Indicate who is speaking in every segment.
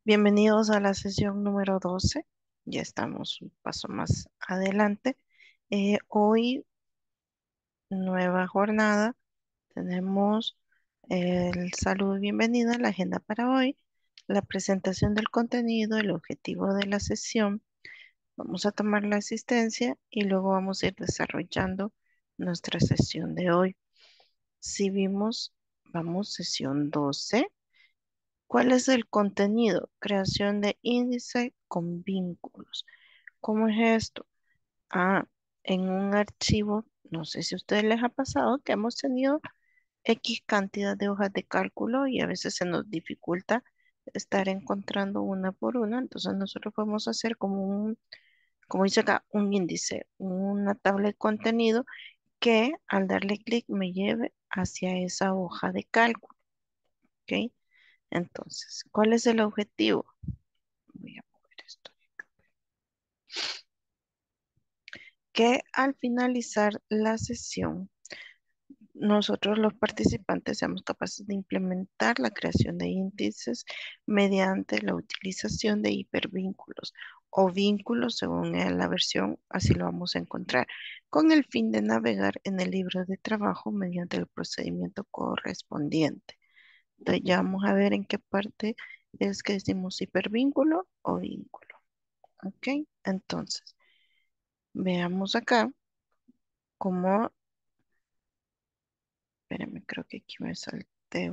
Speaker 1: Bienvenidos a la sesión número 12. Ya estamos un paso más adelante. Hoy, nueva jornada. Tenemos el saludo y bienvenida, la agenda para hoy, la presentación del contenido, el objetivo de la sesión. Vamos a tomar la asistencia y luego vamos a ir desarrollando nuestra sesión de hoy. Si vimos, vamos, sesión 12. ¿Cuál es el contenido? Creación de índice con vínculos. ¿Cómo es esto? Ah, en un archivo, no sé si a ustedes les ha pasado que hemos tenido X cantidad de hojas de cálculo y a veces se nos dificulta estar encontrando una por una. Entonces nosotros podemos hacer como dice acá, un índice, una tabla de contenido que al darle clic me lleve hacia esa hoja de cálculo. ¿Ok? Entonces, ¿cuál es el objetivo? Voy a mover esto. Que al finalizar la sesión, nosotros los participantes seamos capaces de implementar la creación de índices mediante la utilización de hipervínculos o vínculos según la versión, así lo vamos a encontrar, con el fin de navegar en el libro de trabajo mediante el procedimiento correspondiente. Entonces ya vamos a ver en qué parte es que decimos hipervínculo o vínculo. ¿Ok? Entonces, veamos acá cómo, espérenme, creo que aquí me salté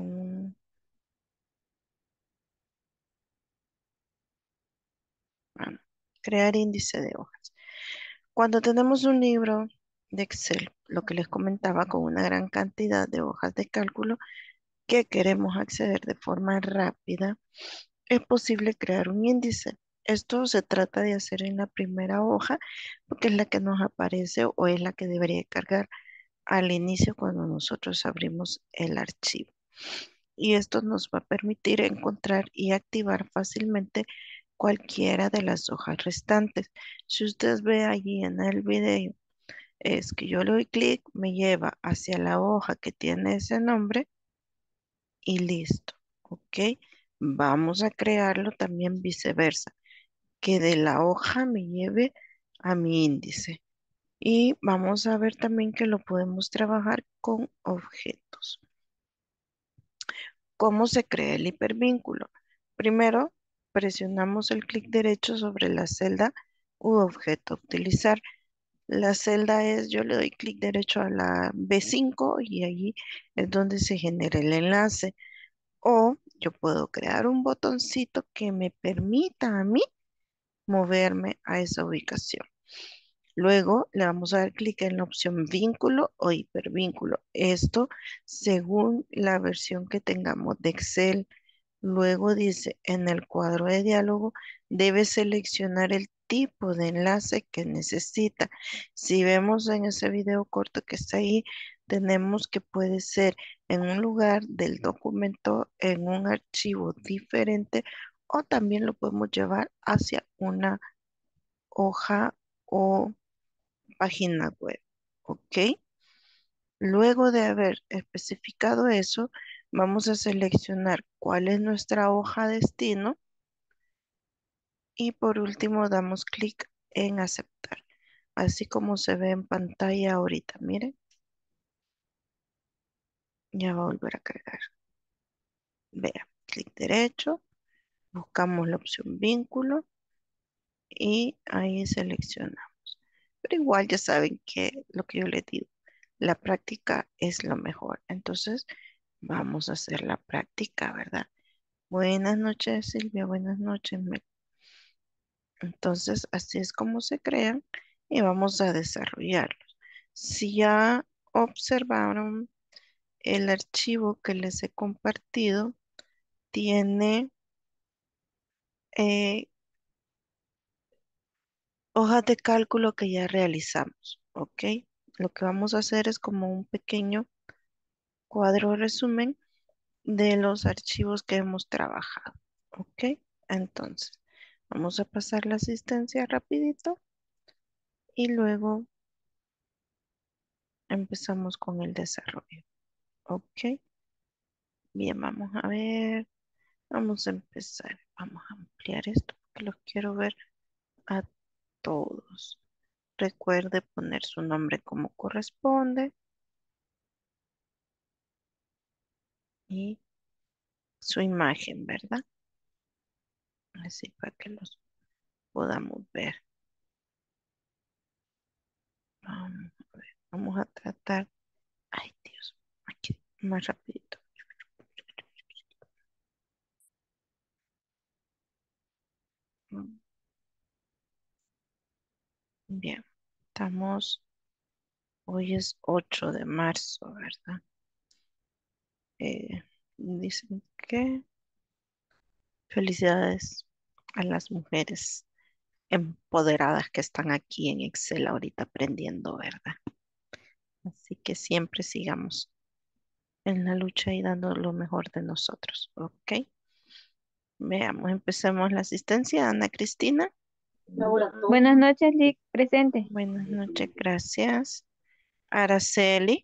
Speaker 1: no, crear índice de hojas. Cuando tenemos un libro de Excel, lo que les comentaba, con una gran cantidad de hojas de cálculo que queremos acceder de forma rápida, es posible crear un índice. Esto se trata de hacer en la primera hoja porque es la que nos aparece o es la que debería cargar al inicio cuando nosotros abrimos el archivo. Y esto nos va a permitir encontrar y activar fácilmente cualquiera de las hojas restantes. Si usted ve allí en el video, es que yo le doy clic, me lleva hacia la hoja que tiene ese nombre y listo. ¿Ok? Vamos a crearlo también viceversa, que de la hoja me lleve a mi índice. Y vamos a ver también que lo podemos trabajar con objetos. ¿Cómo se crea el hipervínculo? Primero, presionamos el clic derecho sobre la celda u objeto a utilizar. La celda es, yo le doy clic derecho a la B5 y allí es donde se genera el enlace. O yo puedo crear un botoncito que me permita a mí moverme a esa ubicación. Luego le vamos a dar clic en la opción vínculo o hipervínculo. Esto según la versión que tengamos de Excel. Luego dice, en el cuadro de diálogo debe seleccionar el tipo de enlace que necesita. Si vemos en ese video corto que está ahí, tenemos que puede ser en un lugar del documento, en un archivo diferente, o también lo podemos llevar hacia una hoja o página web. ¿Ok? Luego de haber especificado eso, vamos a seleccionar cuál es nuestra hoja destino y por último damos clic en aceptar, así como se ve en pantalla ahorita. Miren, ya va a volver a cargar. Vea, clic derecho, buscamos la opción vínculo y ahí seleccionamos. Pero igual ya saben que lo que yo les digo, la práctica es lo mejor. Entonces, vamos a hacer la práctica, ¿verdad? Buenas noches, Silvia. Buenas noches. Entonces, así es como se crean y vamos a desarrollarlos. Si ya observaron, el archivo que les he compartido tiene eh, hojas de cálculo que ya realizamos, ¿ok? Lo que vamos a hacer es como un pequeño cuadro resumen de los archivos que hemos trabajado, ¿ok? Entonces, vamos a pasar la asistencia rapidito y luego empezamos con el desarrollo, ¿ok? Bien, vamos a ver, vamos a empezar, vamos a ampliar esto porque los quiero ver a todos. Recuerde poner su nombre como corresponde y su imagen, ¿verdad? Así para que los podamos ver. Vamos a tratar. Ay, Dios, aquí más rapidito. Mm, Bien, estamos, hoy es 8 de marzo, ¿verdad? Dicen que felicidades a las mujeres empoderadas que están aquí en Excel ahorita aprendiendo, ¿verdad? Así que siempre sigamos en la lucha y dando lo mejor de nosotros, ¿ok? Veamos, empecemos la asistencia. Ana Cristina,
Speaker 2: Buenas noches, Lick, presente.
Speaker 1: buenas noches, gracias. Araceli,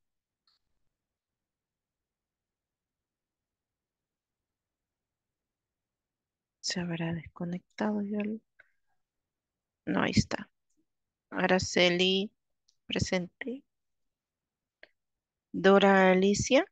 Speaker 1: se habrá desconectado ya. No, ahí está. Araceli, presente. Dora Alicia,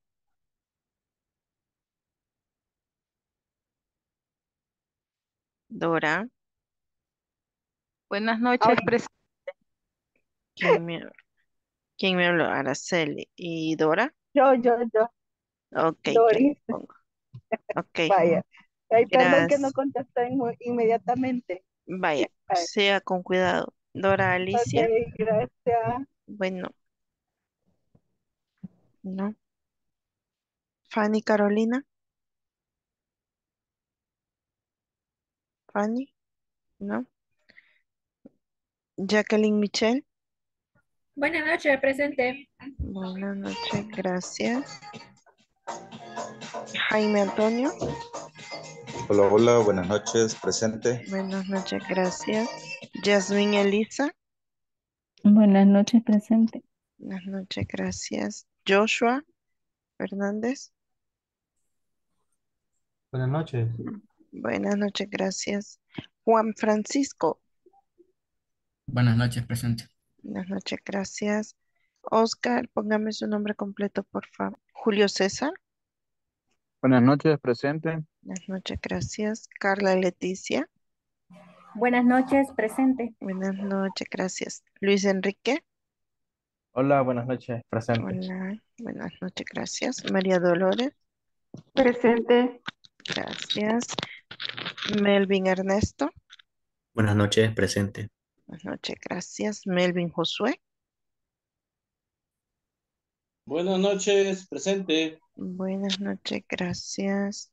Speaker 1: Dora,
Speaker 2: Buenas noches, presente.
Speaker 1: ¿quién me, quién me habló? Araceli y Dora.
Speaker 2: Yo,
Speaker 1: Ok, ya le
Speaker 2: Doris,
Speaker 1: pongo. Ok,
Speaker 2: vaya. Ay, perdón que no
Speaker 1: gracias.
Speaker 2: contesté inmediatamente.
Speaker 1: Vaya,
Speaker 2: A ver,
Speaker 1: sea con cuidado. Dora
Speaker 2: ok,
Speaker 1: Alicia,
Speaker 2: gracias.
Speaker 1: bueno, no. Fanny Carolina, Fanny, no. Jacqueline Michelle,
Speaker 3: Buenas noches, presente.
Speaker 1: buenas noches, gracias. Jaime Antonio,
Speaker 4: Hola, hola, buenas noches, presente.
Speaker 1: buenas noches, gracias. Yasmin Elisa,
Speaker 2: Buenas noches, presente.
Speaker 1: buenas noches, gracias. Joshua Fernández,
Speaker 5: Buenas noches.
Speaker 1: buenas noches, gracias. Juan Francisco,
Speaker 6: Buenas noches, presente.
Speaker 1: buenas noches, gracias. Oscar, póngame su nombre completo, por favor. Julio César,
Speaker 7: Buenas noches, presente.
Speaker 1: buenas noches, gracias. Carla Leticia,
Speaker 3: Buenas noches, presente.
Speaker 1: buenas noches, gracias. Luis Enrique,
Speaker 5: Hola, buenas noches, presente.
Speaker 1: hola, buenas noches, gracias. María Dolores,
Speaker 2: Presente.
Speaker 1: gracias. Melvin Ernesto,
Speaker 6: Buenas noches, presente.
Speaker 1: buenas noches, gracias. Melvin Josué,
Speaker 8: Buenas noches, presente.
Speaker 1: buenas noches, gracias.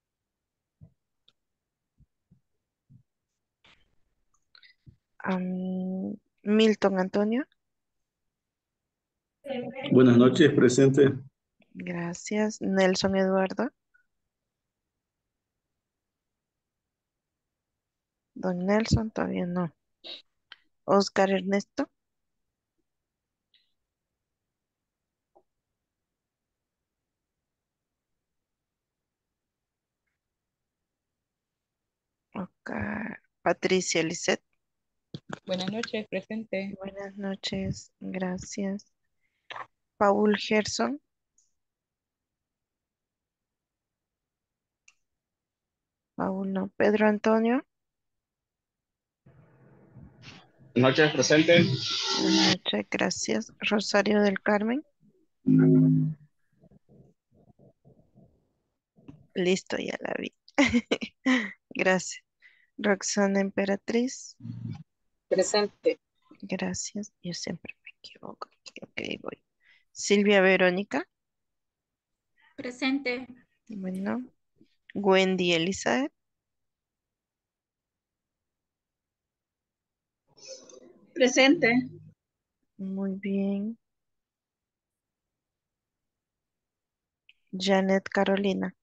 Speaker 1: Milton Antonio,
Speaker 8: Buenas noches, presente.
Speaker 1: gracias. Nelson Eduardo, don Nelson, todavía no. Oscar Ernesto, Oscar, Patricia Lisset,
Speaker 2: Buenas noches, presente.
Speaker 1: buenas noches, gracias. Paul Gerson, Paul no. Pedro Antonio,
Speaker 8: Noches, presente.
Speaker 1: buenas noches, gracias. Rosario del Carmen, listo, ya la vi. Gracias. Roxana Emperatriz,
Speaker 2: Presente.
Speaker 1: gracias. Yo siempre me equivoco. Ok, voy. Silvia Verónica,
Speaker 3: Presente.
Speaker 1: bueno. Wendy Elizabeth,
Speaker 9: Presente.
Speaker 1: muy bien. Janet Carolina,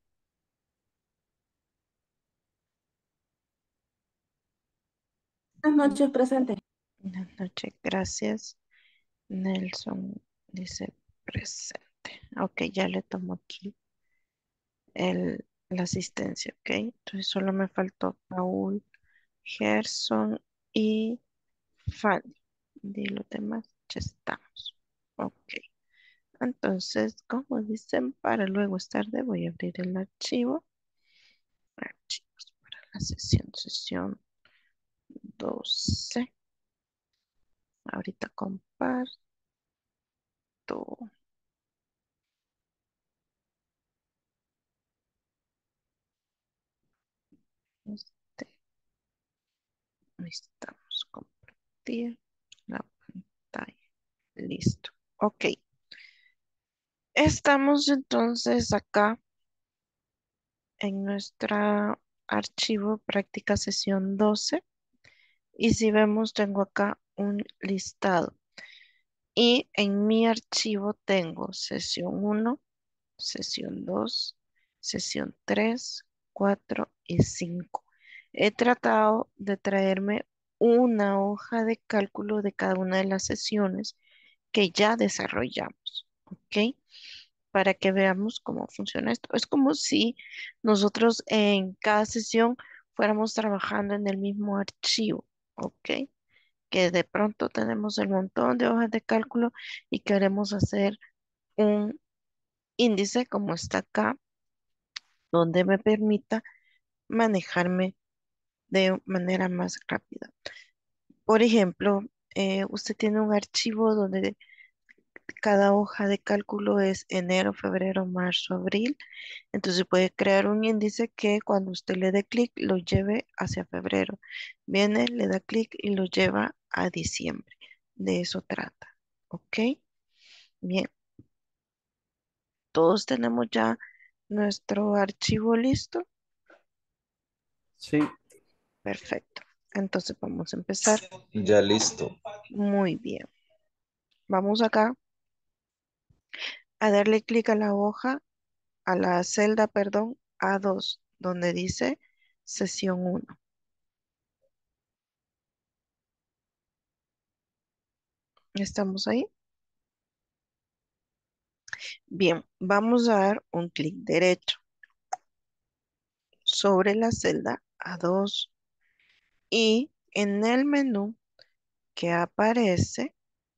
Speaker 9: Buenas noches, presente.
Speaker 1: buenas noches, gracias. Nelson dice presente. Ok, ya le tomo aquí la asistencia, ¿ok? Entonces solo me faltó Paul, Gerson y Fanny. De los demás ya estamos. Ok. Entonces, como dicen, para luego es tarde, voy a abrir el archivo. Archivos para la sesión 12. Ahorita comparto. Este, necesitamos compartir la pantalla. Listo. Ok. Estamos entonces acá en nuestra archivo práctica sesión 12. Y si vemos, tengo acá un listado. Y en mi archivo tengo sesión 1, sesión 2, sesión 3, 4 y 5. He tratado de traerme una hoja de cálculo de cada una de las sesiones que ya desarrollamos, ¿ok? Para que veamos cómo funciona esto. Es como si nosotros en cada sesión fuéramos trabajando en el mismo archivo, ¿ok? Que de pronto tenemos el montón de hojas de cálculo y queremos hacer un índice como está acá, donde me permita manejarme de manera más rápida. Por ejemplo, usted tiene un archivo donde cada hoja de cálculo es enero, febrero, marzo, abril. Entonces puede crear un índice que cuando usted le dé clic lo lleve hacia febrero. Viene, le da clic y lo lleva a diciembre. De eso trata. ¿Ok? Bien. Todos tenemos ya nuestro archivo listo.
Speaker 5: Sí.
Speaker 1: Perfecto. Entonces vamos a empezar.
Speaker 4: Ya listo.
Speaker 1: Muy bien. Vamos acá a darle clic a la hoja, a la celda, perdón, A2, donde dice sesión 1. ¿Estamos ahí? Bien, vamos a dar un clic derecho sobre la celda A2 y en el menú que aparece,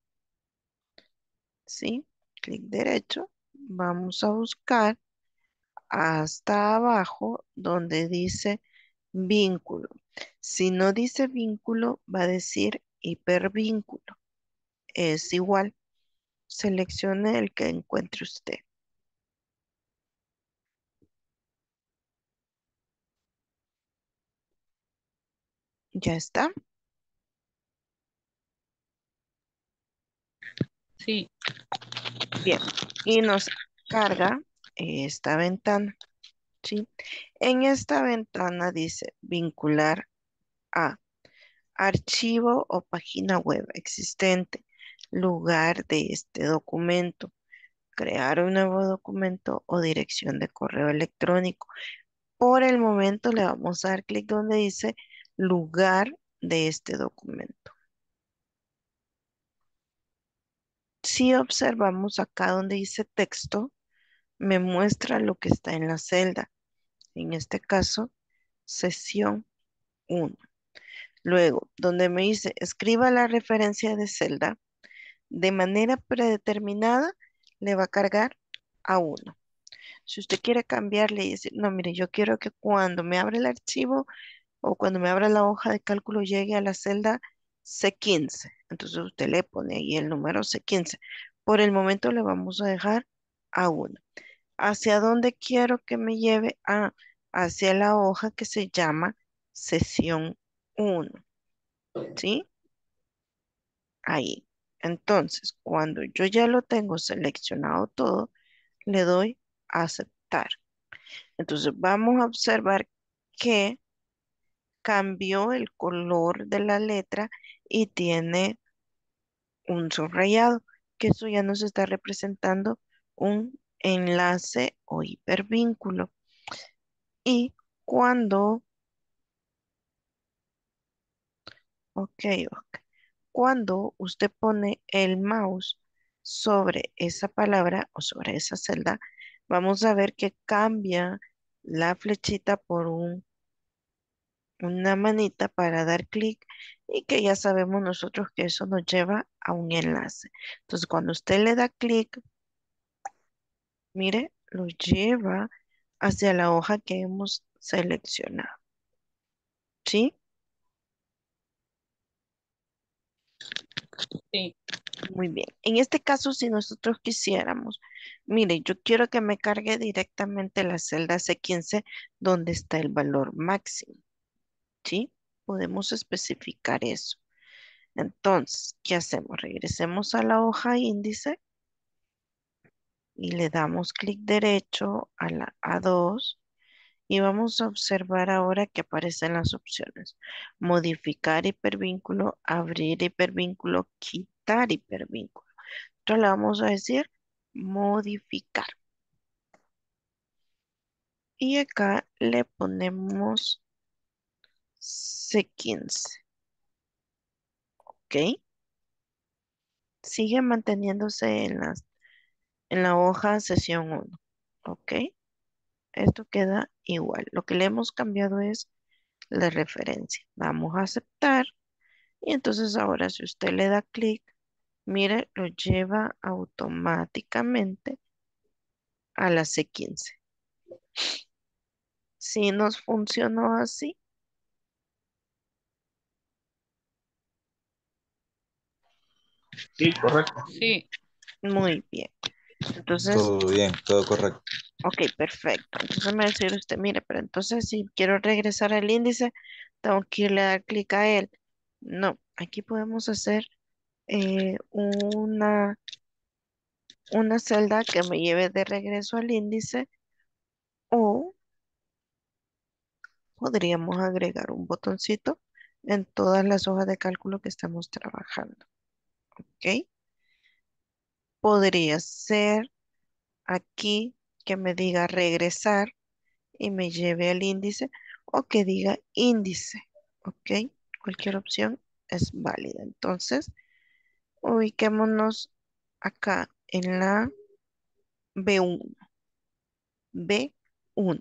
Speaker 1: ¿sí? Clic derecho, vamos a buscar hasta abajo donde dice vínculo. Si no dice vínculo, va a decir hipervínculo. Es igual. Seleccione el que encuentre usted. ¿Ya está?
Speaker 2: Sí.
Speaker 1: Bien. Y nos carga esta ventana. ¿Sí? En esta ventana dice vincular a archivo o página web existente, lugar de este documento, crear un nuevo documento o dirección de correo electrónico. Por el momento le vamos a dar clic donde dice lugar de este documento. Si observamos acá donde dice texto, me muestra lo que está en la celda. En este caso, sesión 1. Luego, donde me dice escriba la referencia de celda, de manera predeterminada le va a cargar a 1. Si usted quiere cambiarle y decir, no, mire, yo quiero que cuando me abra el archivo o cuando me abra la hoja de cálculo llegue a la celda C15. Entonces usted le pone ahí el número C15. Por el momento le vamos a dejar a 1. ¿Hacia dónde quiero que me lleve? Hacia la hoja que se llama sesión 1. ¿Sí? Ahí. Entonces, cuando yo ya lo tengo seleccionado todo, le doy a aceptar. Entonces, vamos a observar que cambió el color de la letra y tiene un subrayado, que eso ya nos está representando un enlace o hipervínculo. Y cuando, ok, ok, cuando usted pone el mouse sobre esa palabra o sobre esa celda, vamos a ver que cambia la flechita por una manita para dar clic y que ya sabemos nosotros que eso nos lleva a un enlace. Entonces, cuando usted le da clic, mire, lo lleva hacia la hoja que hemos seleccionado. ¿Sí?
Speaker 2: Sí.
Speaker 1: Muy bien. En este caso, si nosotros quisiéramos, mire, yo quiero que me cargue directamente la celda C15 donde está el valor máximo. ¿Sí? Podemos especificar eso. Entonces, ¿qué hacemos? Regresemos a la hoja índice y le damos clic derecho a la A2 y vamos a observar ahora que aparecen las opciones. Modificar hipervínculo, abrir hipervínculo, quitar hipervínculo. Entonces le vamos a decir modificar. Y acá le ponemos C15. ¿Ok? Sigue manteniéndose en la hoja sesión 1. ¿Ok? Esto queda igual. Lo que le hemos cambiado es la referencia. Vamos a aceptar. Y entonces ahora si usted le da clic, mire, lo lleva automáticamente a la C15. Si nos funcionó así,
Speaker 8: Sí, correcto.
Speaker 2: Sí.
Speaker 1: muy bien. Entonces,
Speaker 4: Todo bien, todo correcto.
Speaker 1: ok, perfecto. Entonces me va a decir usted, mire, pero entonces si quiero regresar al índice, tengo que irle a dar clic a él. No, aquí podemos hacer una celda que me lleve de regreso al índice o podríamos agregar un botoncito en todas las hojas de cálculo que estamos trabajando. ¿Ok? Podría ser aquí que me diga regresar y me lleve al índice o que diga índice. ¿Ok? Cualquier opción es válida. Entonces, ubiquémonos acá en la B1. B1.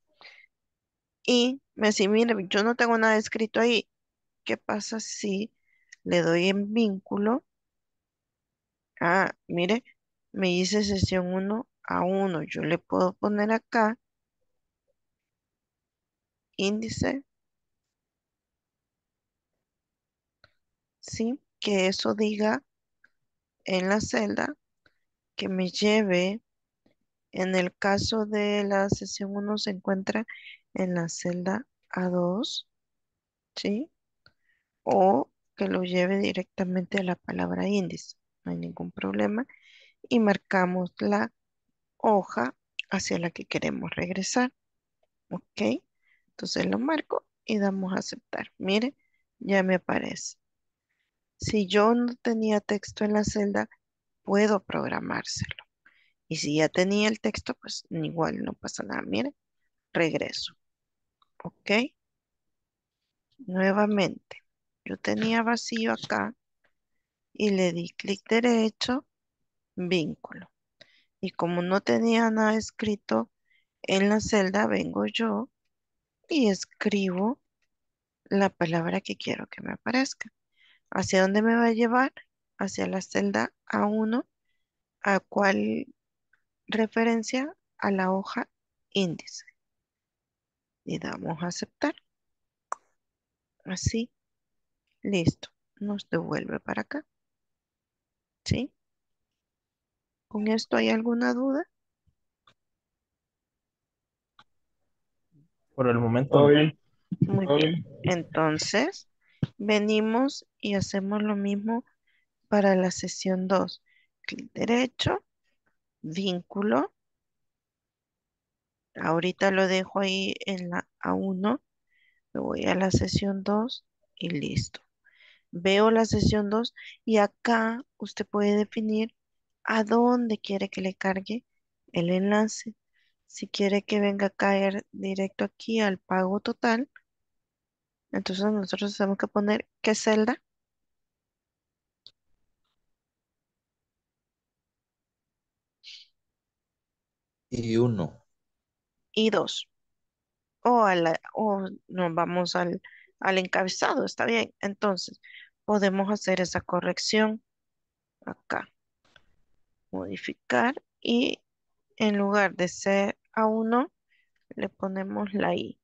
Speaker 1: Y me dice, mire, yo no tengo nada escrito ahí. ¿Qué pasa si le doy en vínculo? Ah, mire, me dice sesión 1 a 1. Yo le puedo poner acá índice, ¿sí? Que eso diga en la celda que me lleve, en el caso de la sesión 1 se encuentra en la celda A2, ¿sí? O que lo lleve directamente a la palabra índice. No hay ningún problema. Y marcamos la hoja hacia la que queremos regresar. ¿Ok? Entonces lo marco y damos a aceptar. Mire, ya me aparece. Si yo no tenía texto en la celda, puedo programárselo. Y si ya tenía el texto, pues igual no pasa nada. Mire, regreso. ¿Ok? Nuevamente. Yo tenía vacío acá y le di clic derecho, vínculo. Y como no tenía nada escrito en la celda, vengo yo y escribo la palabra que quiero que me aparezca. ¿Hacia dónde me va a llevar? Hacia la celda A1, ¿a cuál referencia? A la hoja índice. Y damos a aceptar. Así, listo. Nos devuelve para acá. ¿Sí? ¿Con esto hay alguna duda?
Speaker 5: Por el momento
Speaker 8: Todo
Speaker 5: no.
Speaker 8: bien.
Speaker 1: Muy
Speaker 8: Todo
Speaker 1: bien.
Speaker 8: bien.
Speaker 1: Entonces, venimos y hacemos lo mismo para la sesión 2. Clic derecho, vínculo. Ahorita lo dejo ahí en la A1. Me voy a la sesión 2 y listo. Veo la sesión 2 y acá usted puede definir a dónde quiere que le cargue el enlace. Si quiere que venga a caer directo aquí al pago total, entonces nosotros tenemos que poner qué celda
Speaker 4: Y uno.
Speaker 1: y 2. o nos vamos al encabezado, está bien. Entonces, podemos hacer esa corrección acá, modificar y en lugar de ser A1, le ponemos la I.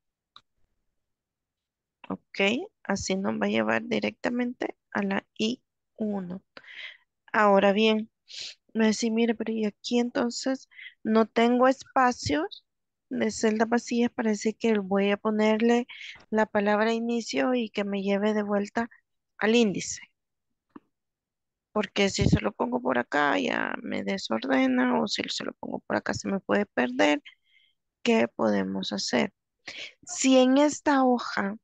Speaker 1: Ok, así nos va a llevar directamente a la I1. Ahora bien, me decís, mire, pero y aquí entonces no tengo espacios de celdas vacías para decir que voy a ponerle la palabra inicio y que me lleve de vuelta al índice. Porque si se lo pongo por acá ya me desordena o si se lo pongo por acá se me puede perder. ¿Qué podemos hacer? Si en esta hoja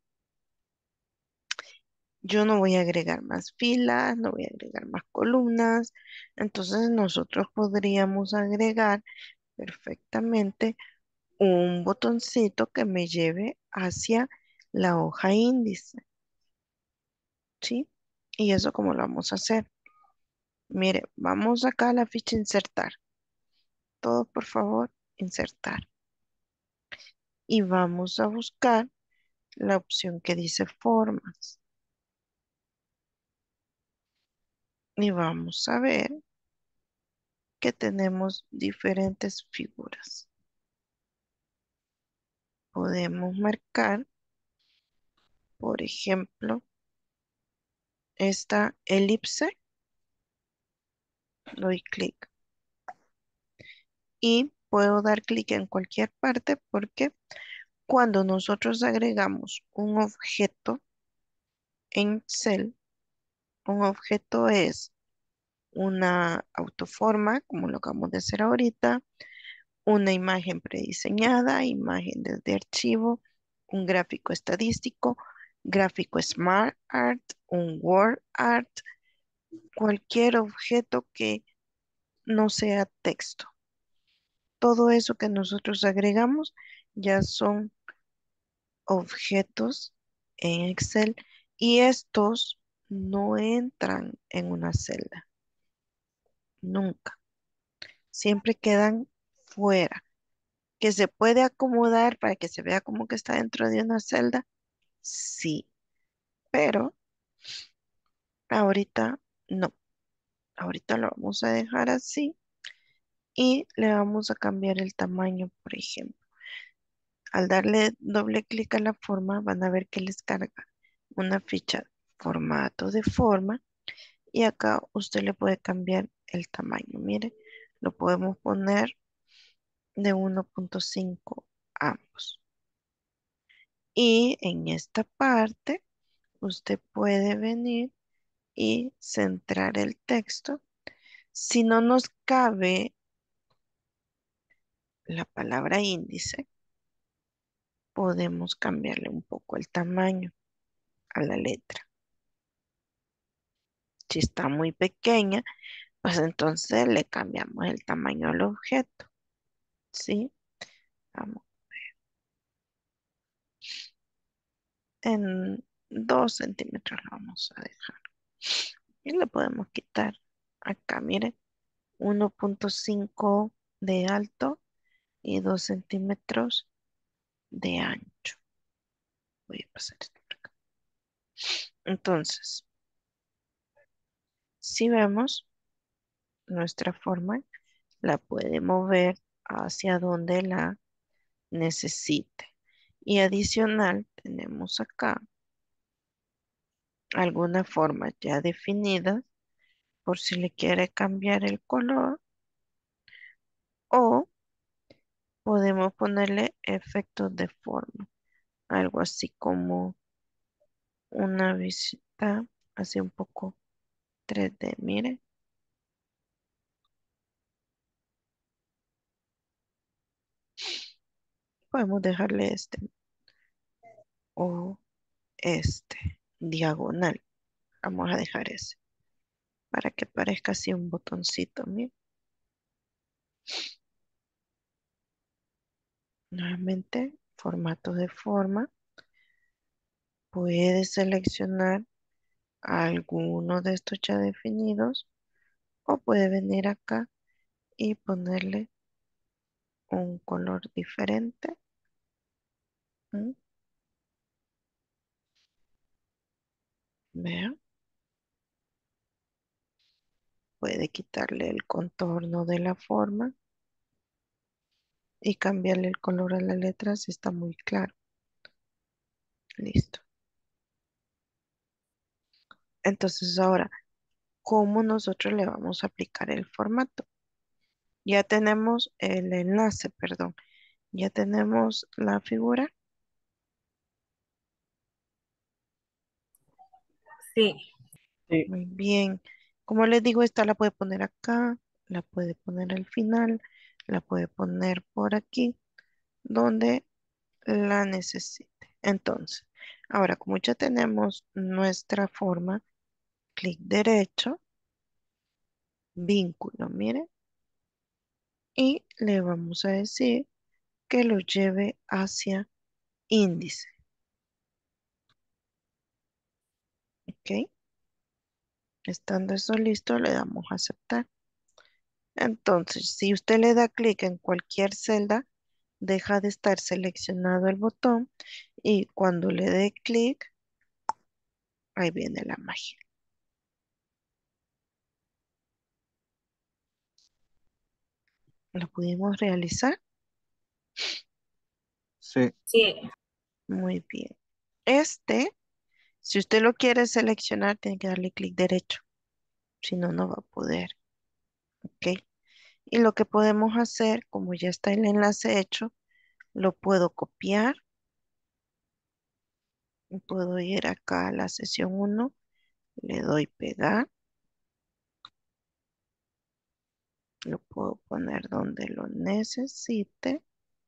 Speaker 1: yo no voy a agregar más filas, no voy a agregar más columnas, entonces nosotros podríamos agregar perfectamente un botoncito que me lleve hacia la hoja índice, ¿sí? ¿Y eso cómo lo vamos a hacer? Mire, vamos acá a la ficha insertar. Todo, por favor, insertar. Y vamos a buscar la opción que dice formas. Y vamos a ver que tenemos diferentes figuras. Podemos marcar, por ejemplo, esta elipse. Doy clic y puedo dar clic en cualquier parte porque cuando nosotros agregamos un objeto en Excel, un objeto es una autoforma, como lo acabamos de hacer ahorita, una imagen prediseñada, imagen desde archivo, un gráfico estadístico, gráfico Smart Art, un Word Art, cualquier objeto que no sea texto. Todo eso que nosotros agregamos ya son objetos en Excel y estos no entran en una celda, nunca. Siempre quedan fuera. ¿Que se puede acomodar para que se vea como que está dentro de una celda? Sí, pero ahorita no. Ahorita lo vamos a dejar así y le vamos a cambiar el tamaño, por ejemplo. Al darle doble clic a la forma, van a ver que les carga una ficha formato de forma y acá usted le puede cambiar el tamaño. Mire, lo podemos poner de 1.5 ambos. Y en esta parte, usted puede venir y centrar el texto. Si no nos cabe la palabra índice, podemos cambiarle un poco el tamaño a la letra. Si está muy pequeña, pues entonces le cambiamos el tamaño al objeto. ¿Sí? Vamos. En 2 centímetros lo vamos a dejar. Y le podemos quitar acá, mire, 1.5 de alto y 2 centímetros de ancho. Voy a pasar esto por acá. Entonces, si vemos nuestra forma, la puede mover hacia donde la necesite. Y adicional, tenemos acá alguna forma ya definida por si le quiere cambiar el color o podemos ponerle efectos de forma, algo así como una visita, así un poco 3D, mire. Podemos dejarle este o este diagonal. Vamos a dejar ese para que parezca así un botoncito, mire. Nuevamente, formato de forma. Puede seleccionar alguno de estos ya definidos o puede venir acá y ponerle un color diferente ¿Mm? Vea, puede quitarle el contorno de la forma y cambiarle el color a la letra si está muy claro. Listo. Entonces ahora, ¿cómo nosotros le vamos a aplicar el formato? Ya tenemos el enlace, perdón. Ya tenemos la figura.
Speaker 3: Sí.
Speaker 5: Sí.
Speaker 1: Muy bien. Como les digo, esta la puede poner acá, la puede poner al final, la puede poner por aquí, donde la necesite. Entonces, ahora como ya tenemos nuestra forma, clic derecho, vínculo, mire, y le vamos a decir que lo lleve hacia índice. ¿Ok? Estando eso listo, le damos a aceptar. Entonces, si usted le da clic en cualquier celda, deja de estar seleccionado el botón y cuando le dé clic, ahí viene la magia. ¿Lo pudimos realizar?
Speaker 7: Sí.
Speaker 3: Sí.
Speaker 1: Muy bien. Si usted lo quiere seleccionar, tiene que darle clic derecho. Si no, no va a poder. ¿Ok? Y lo que podemos hacer, como ya está el enlace hecho, lo puedo copiar. Y puedo ir acá a la sesión 1, le doy pegar. Lo puedo poner donde lo necesite.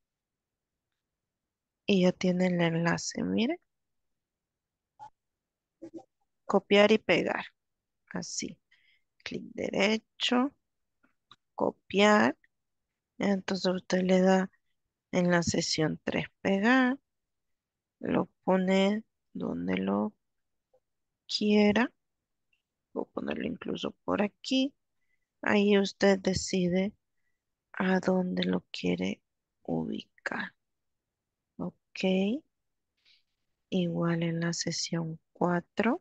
Speaker 1: Y ya tiene el enlace, mire. Copiar y pegar. Así. Clic derecho, copiar. Entonces usted le da en la sesión 3 pegar. Lo pone donde lo quiera. Puedo ponerlo incluso por aquí. Ahí usted decide a dónde lo quiere ubicar. Ok. Igual en la sesión 4.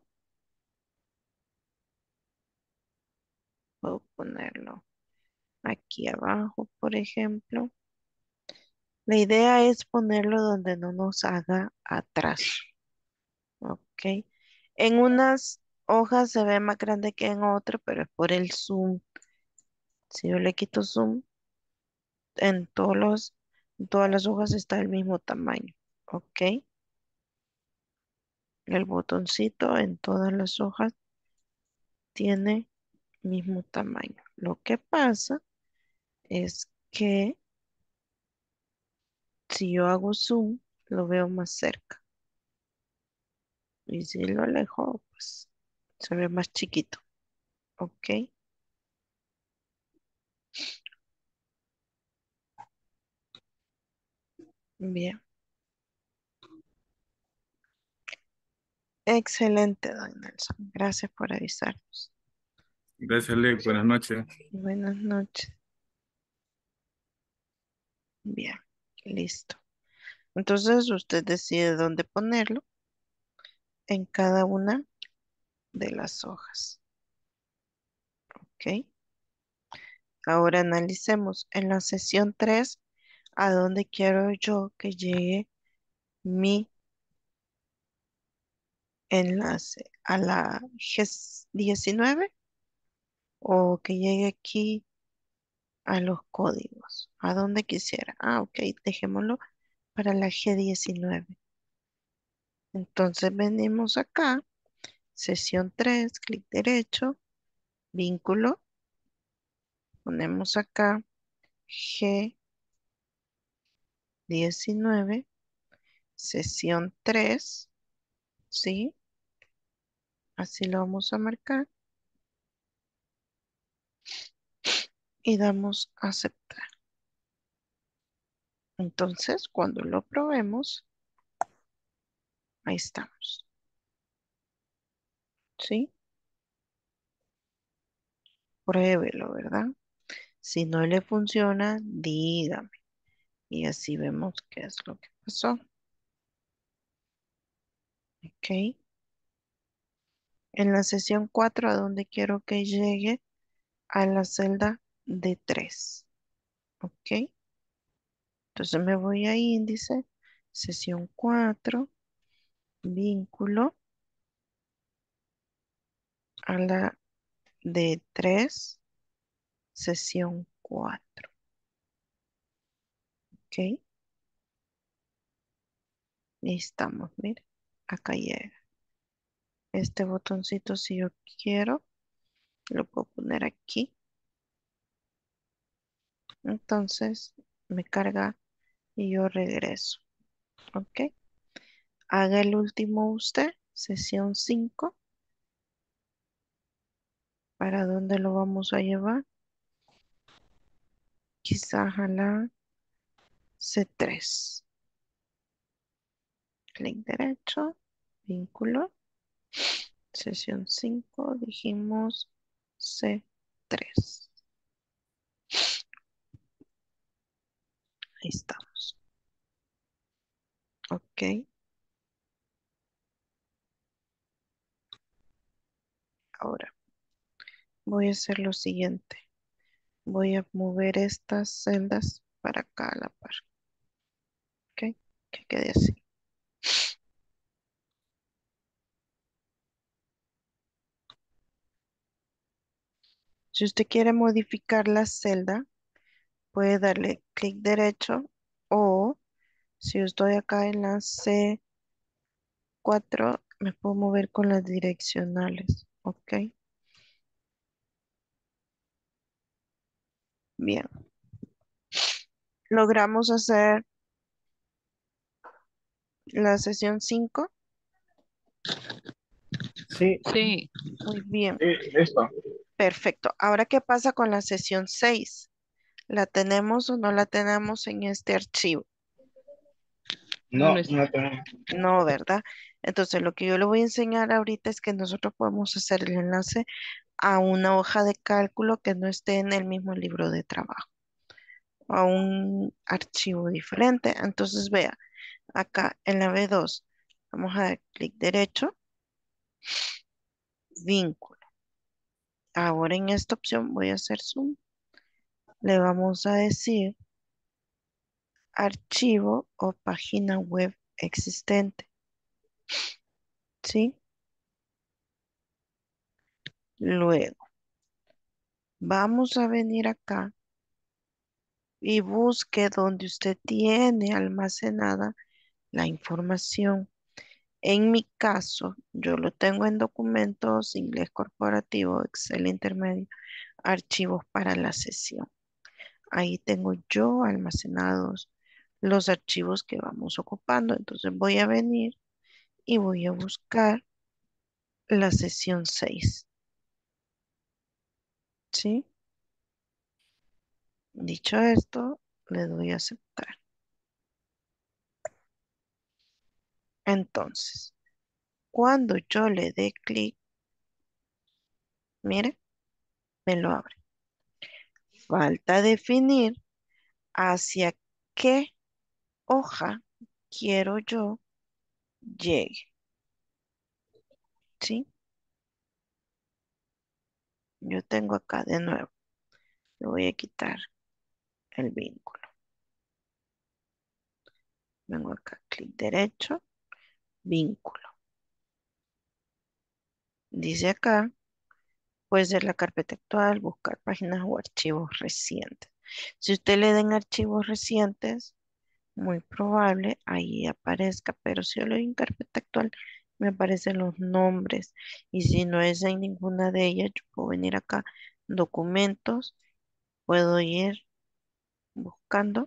Speaker 1: Puedo ponerlo aquí abajo, por ejemplo. La idea es ponerlo donde no nos haga atrás. Ok. En unas hojas se ve más grande que en otras, pero es por el zoom. Si yo le quito zoom, en en todas las hojas está el mismo tamaño. Ok. El botoncito en todas las hojas tiene mismo tamaño. Lo que pasa es que si yo hago zoom, lo veo más cerca. Y si lo alejo, pues se ve más chiquito. Ok. Bien. Excelente, don Nelson. Gracias por avisarnos.
Speaker 8: Gracias, Ley. Buenas noches.
Speaker 1: Buenas noches. Bien, listo. Entonces usted decide dónde ponerlo en cada una de las hojas. ¿Ok? Ahora analicemos en la sesión 3 a dónde quiero yo que llegue mi enlace. ¿A la G19 o que llegue aquí a los códigos? ¿A dónde quisiera? Ah, ok, dejémoslo para la G19. Entonces venimos acá, sesión 3, clic derecho, vínculo, ponemos acá G19, sesión 3, ¿sí? Así lo vamos a marcar y damos a aceptar. Entonces, cuando lo probemos, ahí estamos, ¿sí? Pruébelo, ¿verdad? Si no le funciona, dígame. Y así vemos qué es lo que pasó. Ok. En la sesión 4, ¿a dónde quiero que llegue? A la celda de 3. Ok. Entonces me voy a índice, sesión 4, vínculo a la de 3, sesión 4. Ok. Ahí estamos, mire. Acá llega. Este botoncito, si yo quiero, lo puedo poner aquí. Entonces me carga y yo regreso. Ok. Haga el último usted, sesión 5. ¿Para dónde lo vamos a llevar? Quizás a la C3. Clic derecho, vínculo, sesión 5, dijimos C3. Ahí estamos. Ok. Ahora voy a hacer lo siguiente. Voy a mover estas celdas para acá a la par. Ok. Que quede así. Si usted quiere modificar la celda, puede darle clic derecho o si yo estoy acá en la C4, me puedo mover con las direccionales. Ok. Bien. Logramos hacer la sesión 5.
Speaker 5: Sí.
Speaker 2: Sí.
Speaker 1: Muy bien.
Speaker 7: Listo.
Speaker 1: Perfecto. Ahora, ¿qué pasa con la sesión 6? ¿La tenemos o no la tenemos en este archivo?
Speaker 7: No, no tengo.
Speaker 1: No, ¿verdad? Entonces, lo que yo le voy a enseñar ahorita es que nosotros podemos hacer el enlace a una hoja de cálculo que no esté en el mismo libro de trabajo, a un archivo diferente. Entonces, vea, acá en la B2, vamos a dar clic derecho, vínculo. Ahora en esta opción voy a hacer zoom. Le vamos a decir archivo o página web existente. ¿Sí? Luego, vamos a venir acá y busque donde usted tiene almacenada la información. En mi caso, yo lo tengo en documentos, inglés corporativo, Excel intermedio, archivos para la sesión. Ahí tengo yo almacenados los archivos que vamos ocupando. Entonces voy a venir y voy a buscar la sesión 6. ¿Sí? Dicho esto, le doy a aceptar. Entonces, cuando yo le dé clic, mire, me lo abre. Falta definir hacia qué hoja quiero yo llegue. ¿Sí? Yo tengo acá de nuevo. Le voy a quitar el vínculo. Vengo acá, clic derecho, vínculo. Dice acá, puede ser la carpeta actual, buscar páginas o archivos recientes. Si usted le den archivos recientes, muy probable ahí aparezca, pero si yo le doy en carpeta actual, me aparecen los nombres. Y si no es en ninguna de ellas, yo puedo venir acá, documentos, puedo ir buscando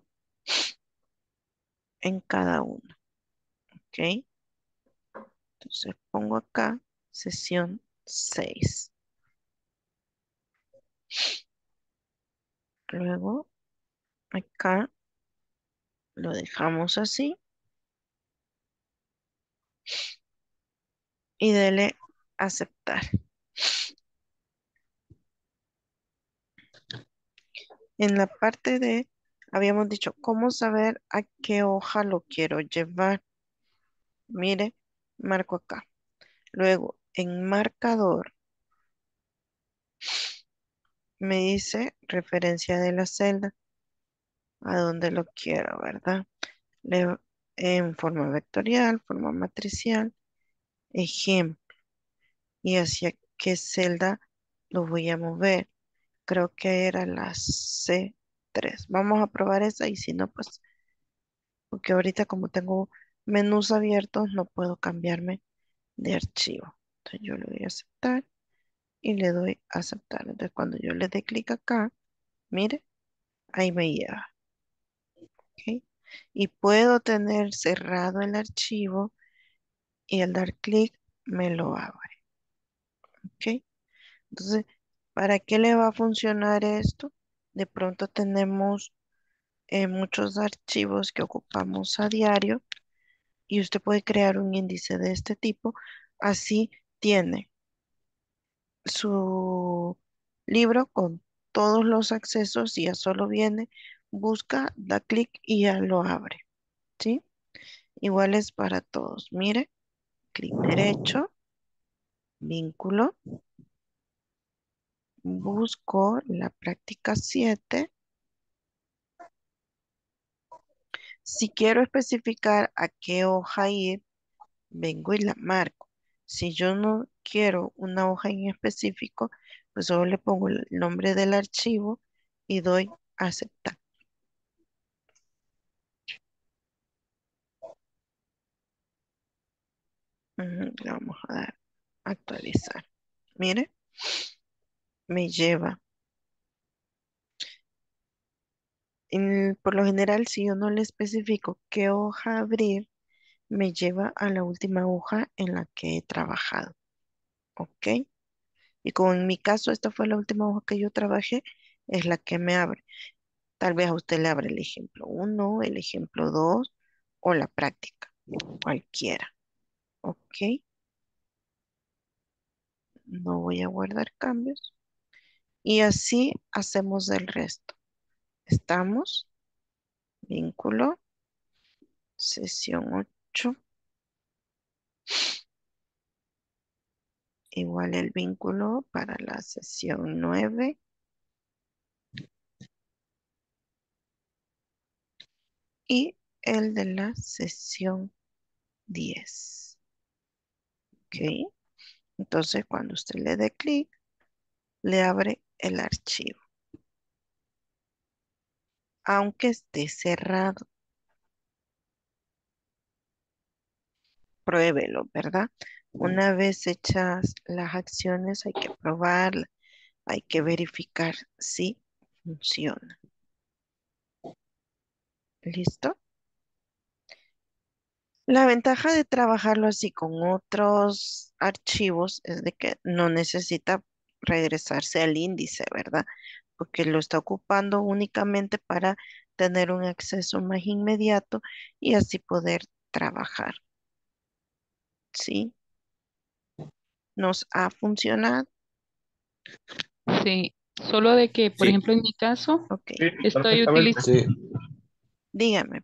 Speaker 1: en cada uno. ¿Ok? Entonces pongo acá sesión 6. Luego acá lo dejamos así y dele aceptar. En la parte de, habíamos dicho, ¿cómo saber a qué hoja lo quiero llevar? Mire, marco acá. Luego, en marcador, me dice referencia de la celda, a donde lo quiero, ¿verdad? Le- en forma vectorial, forma matricial, ejemplo. ¿Y hacia qué celda lo voy a mover? Creo que era la C3. Vamos a probar esa y si no, pues, porque ahorita como tengo menús abiertos, no puedo cambiarme de archivo. Entonces yo le doy a aceptar y le doy a aceptar. Entonces cuando yo le dé clic acá, mire, ahí me lleva. ¿Ok? Y puedo tener cerrado el archivo y al dar clic me lo abre. ¿Ok? Entonces, ¿para qué le va a funcionar esto? De pronto tenemos muchos archivos que ocupamos a diario y usted puede crear un índice de este tipo. Así tiene su libro con todos los accesos y ya solo viene, busca, da clic y ya lo abre. ¿Sí? Igual es para todos. Mire, clic derecho, vínculo, busco la práctica 7. Si quiero especificar a qué hoja ir, vengo y la marco. Si yo no quiero una hoja en específico, pues solo le pongo el nombre del archivo y doy aceptar. Le vamos a dar actualizar. Mire, me lleva. Por lo general, si yo no le especifico qué hoja abrir, me lleva a la última hoja en la que he trabajado. ¿Ok? Y como en mi caso esta fue la última hoja que yo trabajé, es la que me abre. Tal vez a usted le abre el ejemplo 1, el ejemplo 2 o la práctica, cualquiera. ¿Ok? No voy a guardar cambios. Y así hacemos el resto. Estamos, vínculo, sesión 8, igual el vínculo para la sesión 9 y el de la sesión 10. ¿Ok? Entonces, cuando usted le dé clic, le abre el archivo. Aunque esté cerrado, pruébelo, ¿verdad? Una vez hechas las acciones, hay que probarla, hay que verificar si funciona. ¿Listo? La ventaja de trabajarlo así con otros archivos es de que no necesita regresarse al índice, ¿verdad? Porque lo está ocupando únicamente para tener un acceso más inmediato y así poder trabajar. ¿Sí? Nos ha funcionado.
Speaker 2: Sí, solo de que, por
Speaker 4: Sí,
Speaker 2: ejemplo, en mi caso,
Speaker 1: Ok,
Speaker 7: Sí,
Speaker 2: estoy
Speaker 7: perfectamente.
Speaker 2: utilizando,
Speaker 4: sí,
Speaker 1: dígame.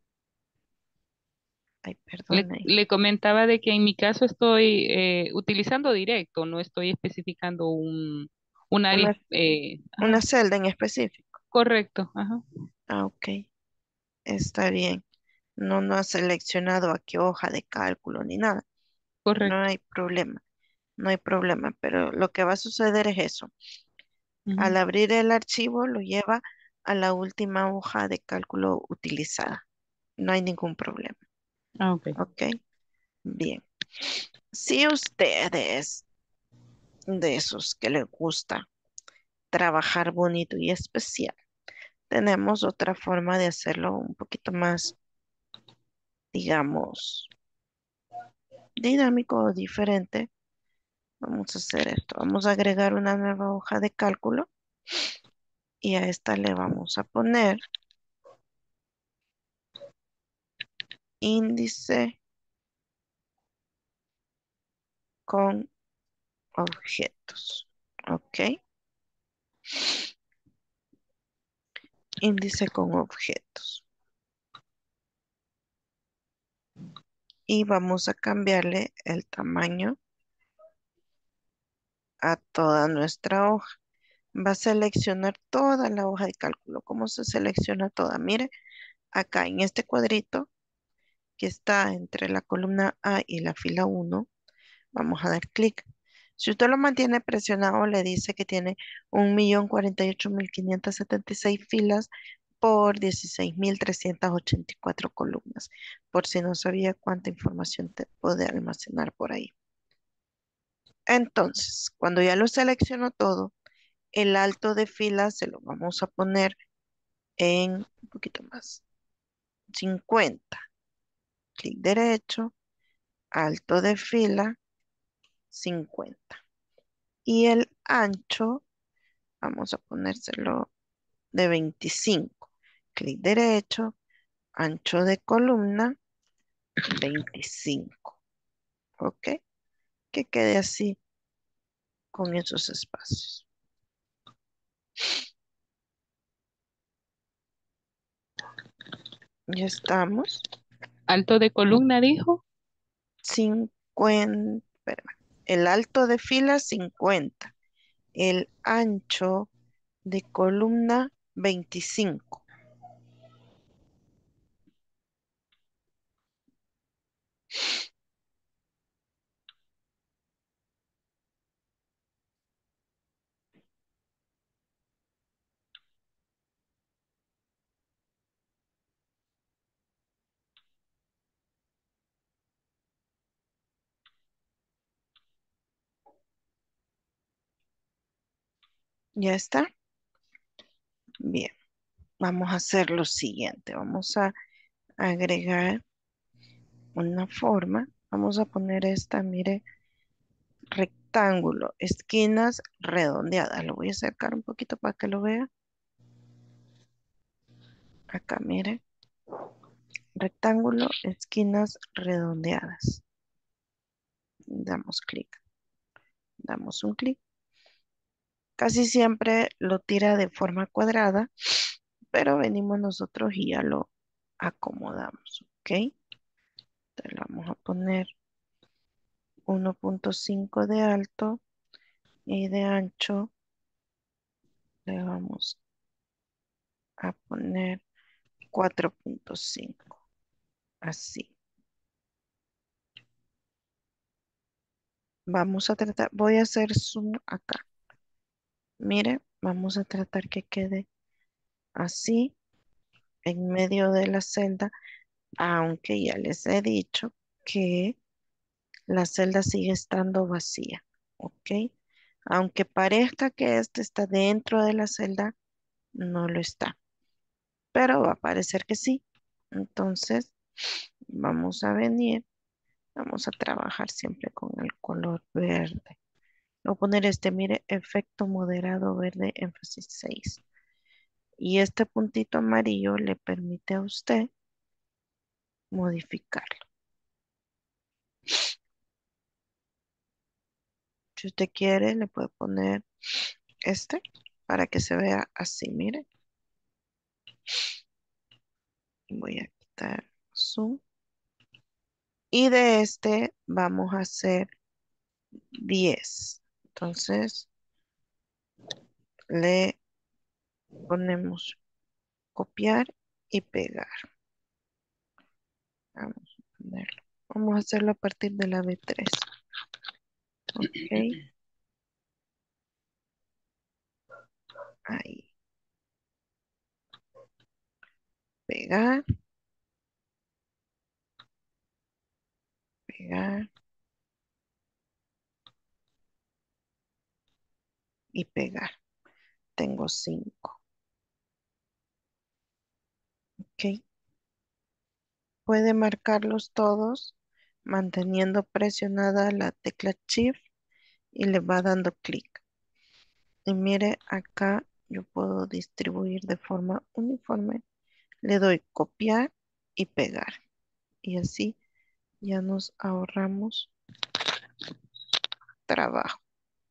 Speaker 1: Ay,
Speaker 2: le,
Speaker 1: perdone.
Speaker 2: le comentaba de que en mi caso estoy utilizando directo, no estoy especificando un área
Speaker 1: Una, una celda en específico.
Speaker 2: correcto, ajá,
Speaker 1: Ah, ok, está bien. No ha seleccionado a qué hoja de cálculo ni nada. No
Speaker 2: correcto.
Speaker 1: hay problema. No hay problema, pero lo que va a suceder es eso. Al
Speaker 2: Ujú.
Speaker 1: abrir el archivo lo lleva a la última hoja de cálculo utilizada. No hay ningún problema.
Speaker 2: Ah, ok.
Speaker 1: ¿Ok? Bien. Si ustedes de esos que les gusta trabajar bonito y especial, tenemos otra forma de hacerlo un poquito más, digamos, dinámico o diferente. Vamos a hacer esto. Vamos a agregar una nueva hoja de cálculo y a esta le vamos a poner índice con objetos. ¿Ok? Índice con objetos. y vamos a cambiarle el tamaño a toda nuestra hoja. Va a seleccionar toda la hoja de cálculo. ¿Cómo se selecciona toda? Mire, acá en este cuadrito que está entre la columna A y la fila 1, vamos a dar clic. Si usted lo mantiene presionado, le dice que tiene 1.048.576 filas por 16.384 columnas, por si no sabía cuánta información te puede almacenar por ahí. Entonces, cuando ya lo selecciono todo, el alto de fila se lo vamos a poner en un poquito más, 50. Clic derecho, alto de fila, 50. Y el ancho, vamos a ponérselo de 25. Clic derecho, ancho de columna, 25. ¿Ok? Que quede así con esos espacios. Ya estamos.
Speaker 2: Alto de columna, dijo.
Speaker 1: 50. Espérame. El alto de fila, 50. El ancho de columna, 25. ¿Ya está? Bien. Vamos a hacer lo siguiente. Vamos a agregar una forma. Vamos a poner esta, mire, rectángulo, esquinas redondeadas. Lo voy a acercar un poquito para que lo vea. Acá, mire. Rectángulo, esquinas redondeadas. Damos clic. Damos un clic. Casi siempre lo tira de forma cuadrada, pero venimos nosotros y ya lo acomodamos, ¿ok? Entonces le vamos a poner 1.5 de alto y de ancho le vamos a poner 4.5, así. Vamos a tratar, voy a hacer zoom acá. Mire, vamos a tratar que quede así en medio de la celda, aunque ya les he dicho que la celda sigue estando vacía, ¿ok? Aunque parezca que este está dentro de la celda, no lo está, pero va a parecer que sí. Entonces, vamos a venir, vamos a trabajar siempre con el color verde. Voy a poner este, mire, efecto moderado verde, énfasis 6. Y este puntito amarillo le permite a usted modificarlo. Si usted quiere, le puede poner este para que se vea así, mire. Voy a quitar zoom. Y de este vamos a hacer 10. Entonces, le ponemos copiar y pegar. Vamos a ponerlo. Vamos a hacerlo a partir de la B3. Ok. Ahí. Pegar. Pegar. Y pegar. Tengo 5. Ok. Puede marcarlos todos manteniendo presionada la tecla Shift y le va dando clic. Y mire acá yo puedo distribuir de forma uniforme. Le doy copiar y pegar. Y así ya nos ahorramos trabajo.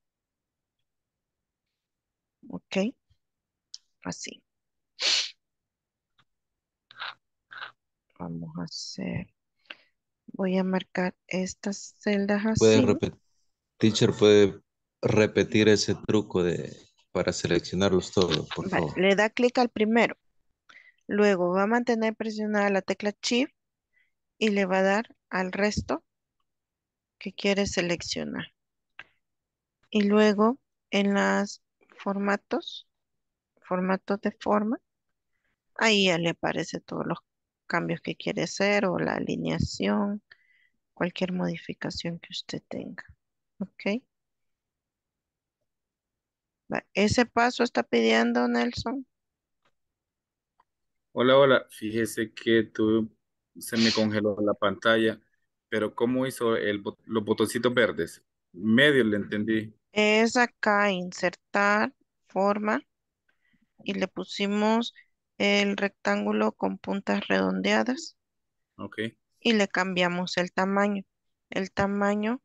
Speaker 1: ¿Ok? Así. Vamos a hacer Voy a marcar estas celdas
Speaker 4: Puede
Speaker 1: así.
Speaker 4: repetir, teacher, puede repetir ese truco para seleccionarlos todos, por
Speaker 1: Vale,
Speaker 4: favor.
Speaker 1: le da clic al primero. Luego va a mantener presionada la tecla Shift y le va a dar al resto que quiere seleccionar. Y luego en las formatos de forma, ahí ya le aparece todos los cambios que quiere hacer o la alineación, cualquier modificación que usted tenga. ¿Ok? Ese paso está pidiendo Nelson.
Speaker 8: Hola, hola. Fíjese que se me congeló la pantalla, pero ¿cómo hizo los botoncitos verdes? Medio le entendí.
Speaker 1: Es acá insertar forma y le pusimos el rectángulo con puntas redondeadas
Speaker 8: Ok.
Speaker 1: y le cambiamos el tamaño. El tamaño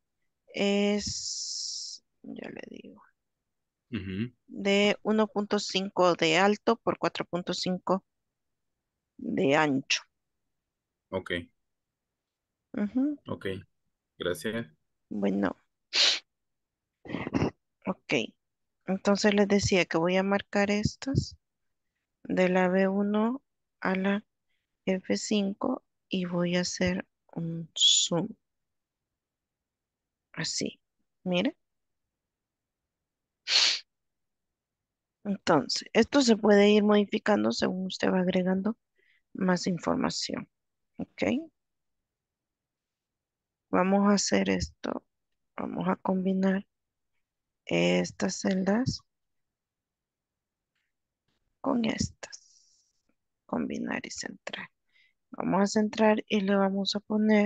Speaker 1: es, ya le digo,
Speaker 8: Ujú.
Speaker 1: de 1.5 de alto por 4.5 de ancho.
Speaker 8: Ok,
Speaker 1: Ujú.
Speaker 8: ok. Gracias.
Speaker 1: Bueno, ok. Entonces les decía que voy a marcar estas de la B1 a la F5 y voy a hacer un zoom así. Mire. Entonces, esto se puede ir modificando según usted va agregando más información. ¿Ok? Vamos a hacer esto. Vamos a combinar estas celdas con estas. Combinar y centrar. Vamos a centrar y le vamos a poner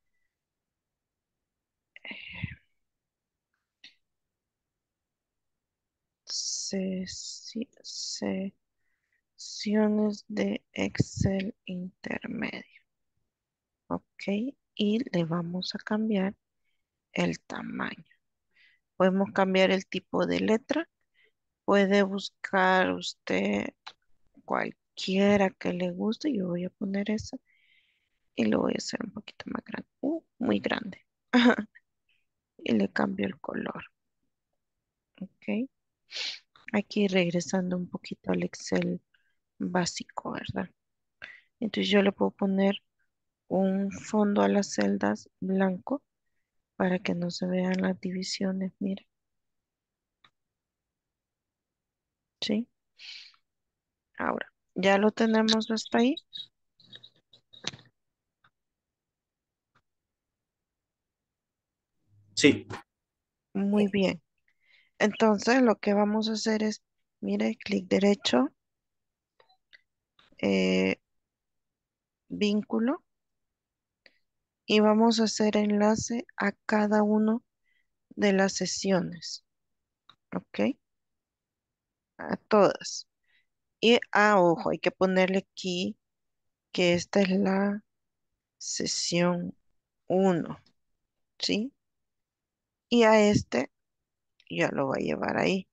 Speaker 1: sesiones de Excel intermedio. ¿Ok? Y le vamos a cambiar el tamaño. Podemos cambiar el tipo de letra. Puede buscar usted cualquiera que le guste. Yo voy a poner esa y lo voy a hacer un poquito más grande. Muy grande. Y le cambio el color. Ok. Aquí regresando un poquito al Excel básico, ¿verdad? Entonces yo le puedo poner un fondo a las celdas blanco para que no se vean las divisiones. Mire, ¿sí? Ahora, ya lo tenemos hasta ahí.
Speaker 6: Sí.
Speaker 1: Muy bien. Entonces lo que vamos a hacer es, mire, clic derecho, eh, vínculo, y vamos a hacer enlace a cada uno de las sesiones, ¿ok? A todas. Y ojo, hay que ponerle aquí que esta es la sesión uno, ¿sí? Y a este ya lo va a llevar ahí.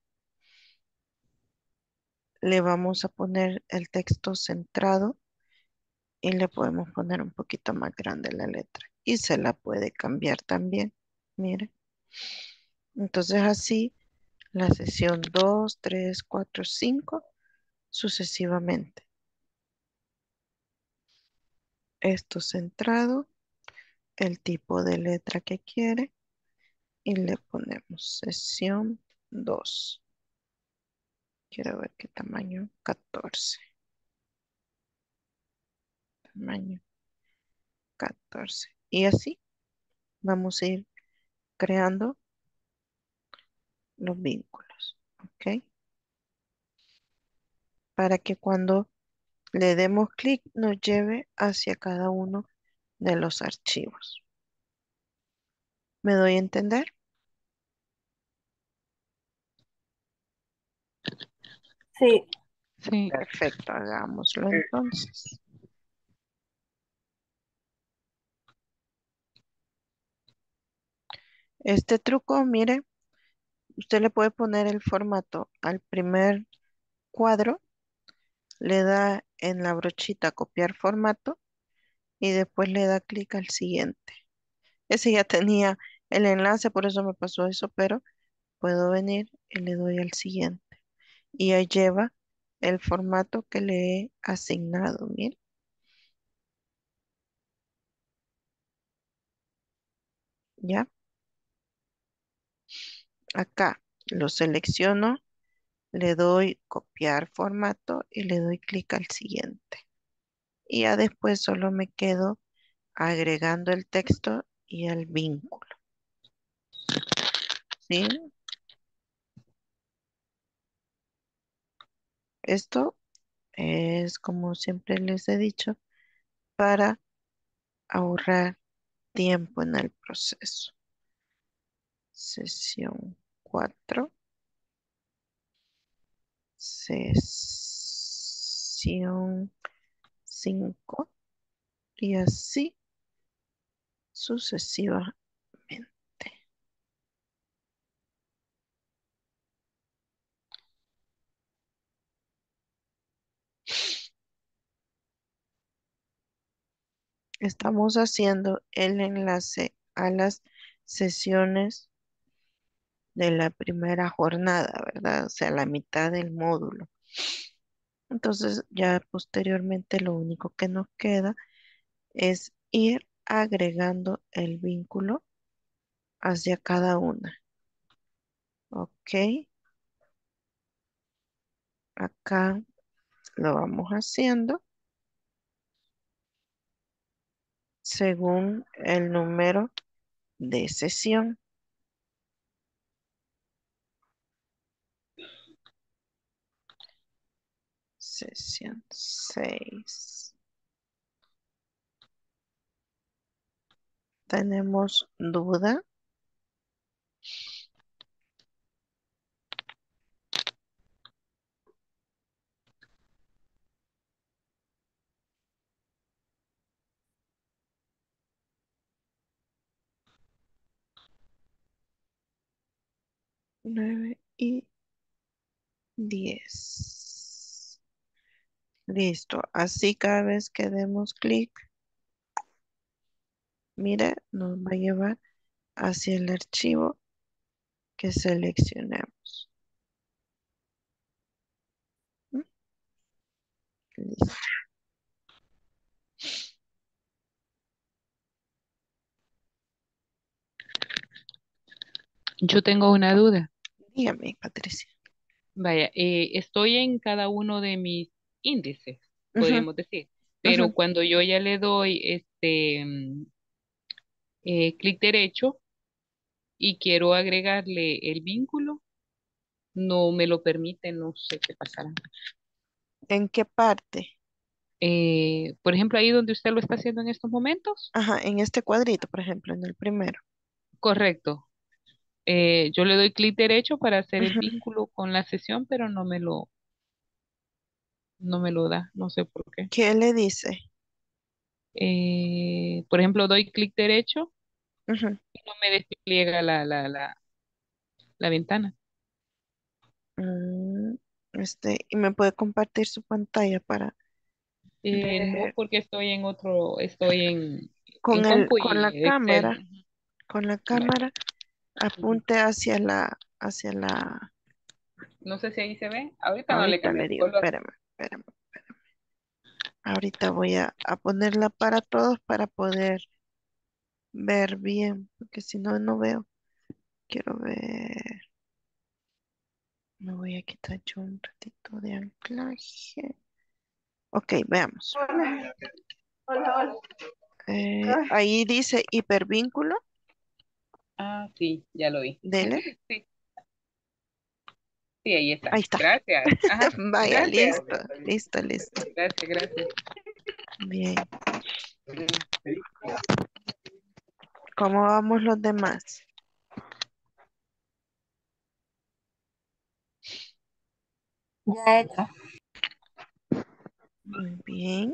Speaker 1: Le vamos a poner el texto centrado y le podemos poner un poquito más grande la letra. Y se la puede cambiar también. Mire. Entonces así la sesión 2, 3, 4, 5 sucesivamente. Esto centrado, el tipo de letra que quiere y le ponemos sesión 2. Quiero ver qué tamaño, 14. Tamaño 14. Y así vamos a ir creando los vínculos. ¿Ok? Para que cuando le demos clic nos lleve hacia cada uno de los archivos. ¿Me doy a entender?
Speaker 3: Sí.
Speaker 2: Sí.
Speaker 1: Perfecto, hagámoslo entonces. Este truco, mire, usted le puede poner el formato al primer cuadro, le da en la brochita copiar formato y después le da clic al siguiente. ese ya tenía el enlace, por eso me pasó eso, pero puedo venir y le doy al siguiente. Y ahí lleva el formato que le he asignado. Miren, ya. Acá lo selecciono, le doy copiar formato y le doy clic al siguiente. Y ya después solo me quedo agregando el texto y el vínculo. ¿Sí? Esto es, como siempre les he dicho, para ahorrar tiempo en el proceso. Sesión 4. Sesión 5. Y así sucesivamente. Estamos haciendo el enlace a las sesiones de la primera jornada, ¿verdad? O sea, la mitad del módulo. Entonces, ya posteriormente lo único que nos queda es ir agregando el vínculo hacia cada una. Ok, acá lo vamos haciendo según el número de sesión. Sesión 6. ¿Tenemos duda? Nueve y 10. Listo. Así cada vez que demos clic, mire, nos va a llevar hacia el archivo que seleccionemos. ¿Mm? Listo.
Speaker 2: Yo tengo una duda.
Speaker 1: Dígame, Patricia.
Speaker 2: Vaya, estoy en cada uno de mis índices,
Speaker 1: Ujú,
Speaker 2: podríamos decir, pero
Speaker 1: ujú.
Speaker 2: cuando yo ya le doy clic derecho y quiero agregarle el vínculo, no me lo permite, no sé qué pasará.
Speaker 1: ¿En qué parte?
Speaker 2: Por ejemplo, ahí donde usted lo está haciendo en estos momentos,
Speaker 1: Ajá, en este cuadrito, por ejemplo, en el primero.
Speaker 2: correcto. Yo le doy clic derecho para hacer el
Speaker 1: Ujú.
Speaker 2: vínculo con la sesión, pero no me lo da, no sé por qué.
Speaker 1: ¿Qué le dice?
Speaker 2: Por ejemplo, doy clic derecho
Speaker 1: Ujú.
Speaker 2: y no me despliega la ventana.
Speaker 1: Mm, y me puede compartir su pantalla para
Speaker 2: No,
Speaker 1: ver
Speaker 2: porque estoy en compu
Speaker 1: con la
Speaker 2: y Excel.
Speaker 1: cámara, con la
Speaker 2: Vale.
Speaker 1: cámara,
Speaker 2: Ujú.
Speaker 1: apunte hacia la,
Speaker 2: No sé si ahí se ve. Ahorita no le
Speaker 1: ahorita
Speaker 2: cambié
Speaker 1: le
Speaker 2: el
Speaker 1: digo,
Speaker 2: color.
Speaker 1: espérame. Ahorita voy a ponerla para todos para poder ver bien, porque si no, no veo. Quiero ver. Me voy a quitar yo un ratito de anclaje. Ok, veamos. Ahí dice hipervínculo.
Speaker 2: Ah, sí, ya lo vi.
Speaker 1: Dele.
Speaker 2: Sí, sí, ahí está.
Speaker 1: Ahí está.
Speaker 2: Gracias. Ajá,
Speaker 1: Vaya,
Speaker 2: gracias.
Speaker 1: listo.
Speaker 2: Gracias.
Speaker 1: Bien. ¿Cómo vamos los demás?
Speaker 3: Ya hecho.
Speaker 1: Muy bien.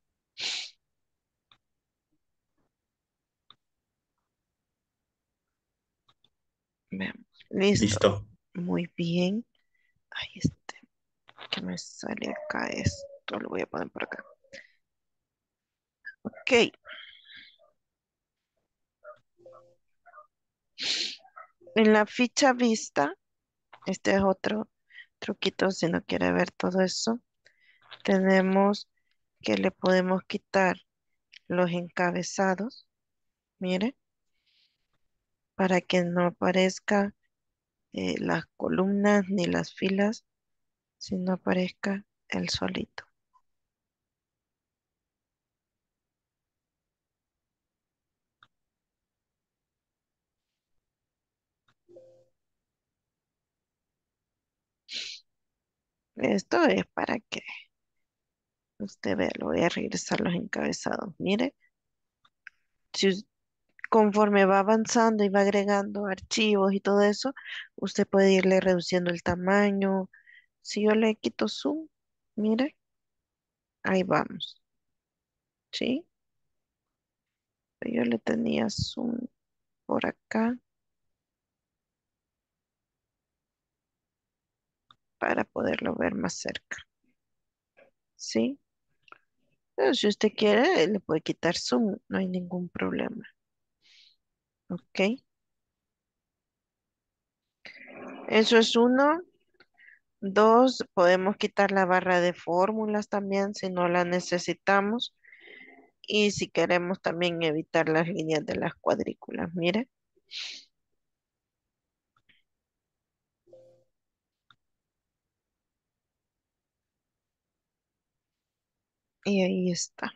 Speaker 1: Veamos. Listo.
Speaker 6: Listo.
Speaker 1: Muy bien. Ahí está. Que me sale acá esto. Lo voy a poner por acá. Ok. En la ficha vista, este es otro truquito si no quiere ver todo eso. Tenemos que le podemos quitar los encabezados, mire, para que no aparezca las columnas ni las filas, sino aparezca el solito. Esto es para que usted vea, lo voy a regresar los encabezados. Mire, si conforme va avanzando y va agregando archivos y todo eso, usted puede irle reduciendo el tamaño. Si yo le quito zoom, mire, ahí vamos, ¿sí? Yo le tenía zoom por acá para poderlo ver más cerca, ¿sí? Pero si usted quiere, le puede quitar zoom, no hay ningún problema, ¿ok? Eso es uno. Dos, podemos quitar la barra de fórmulas también si no la necesitamos. Y si queremos también evitar las líneas de las cuadrículas, mire. Y ahí está.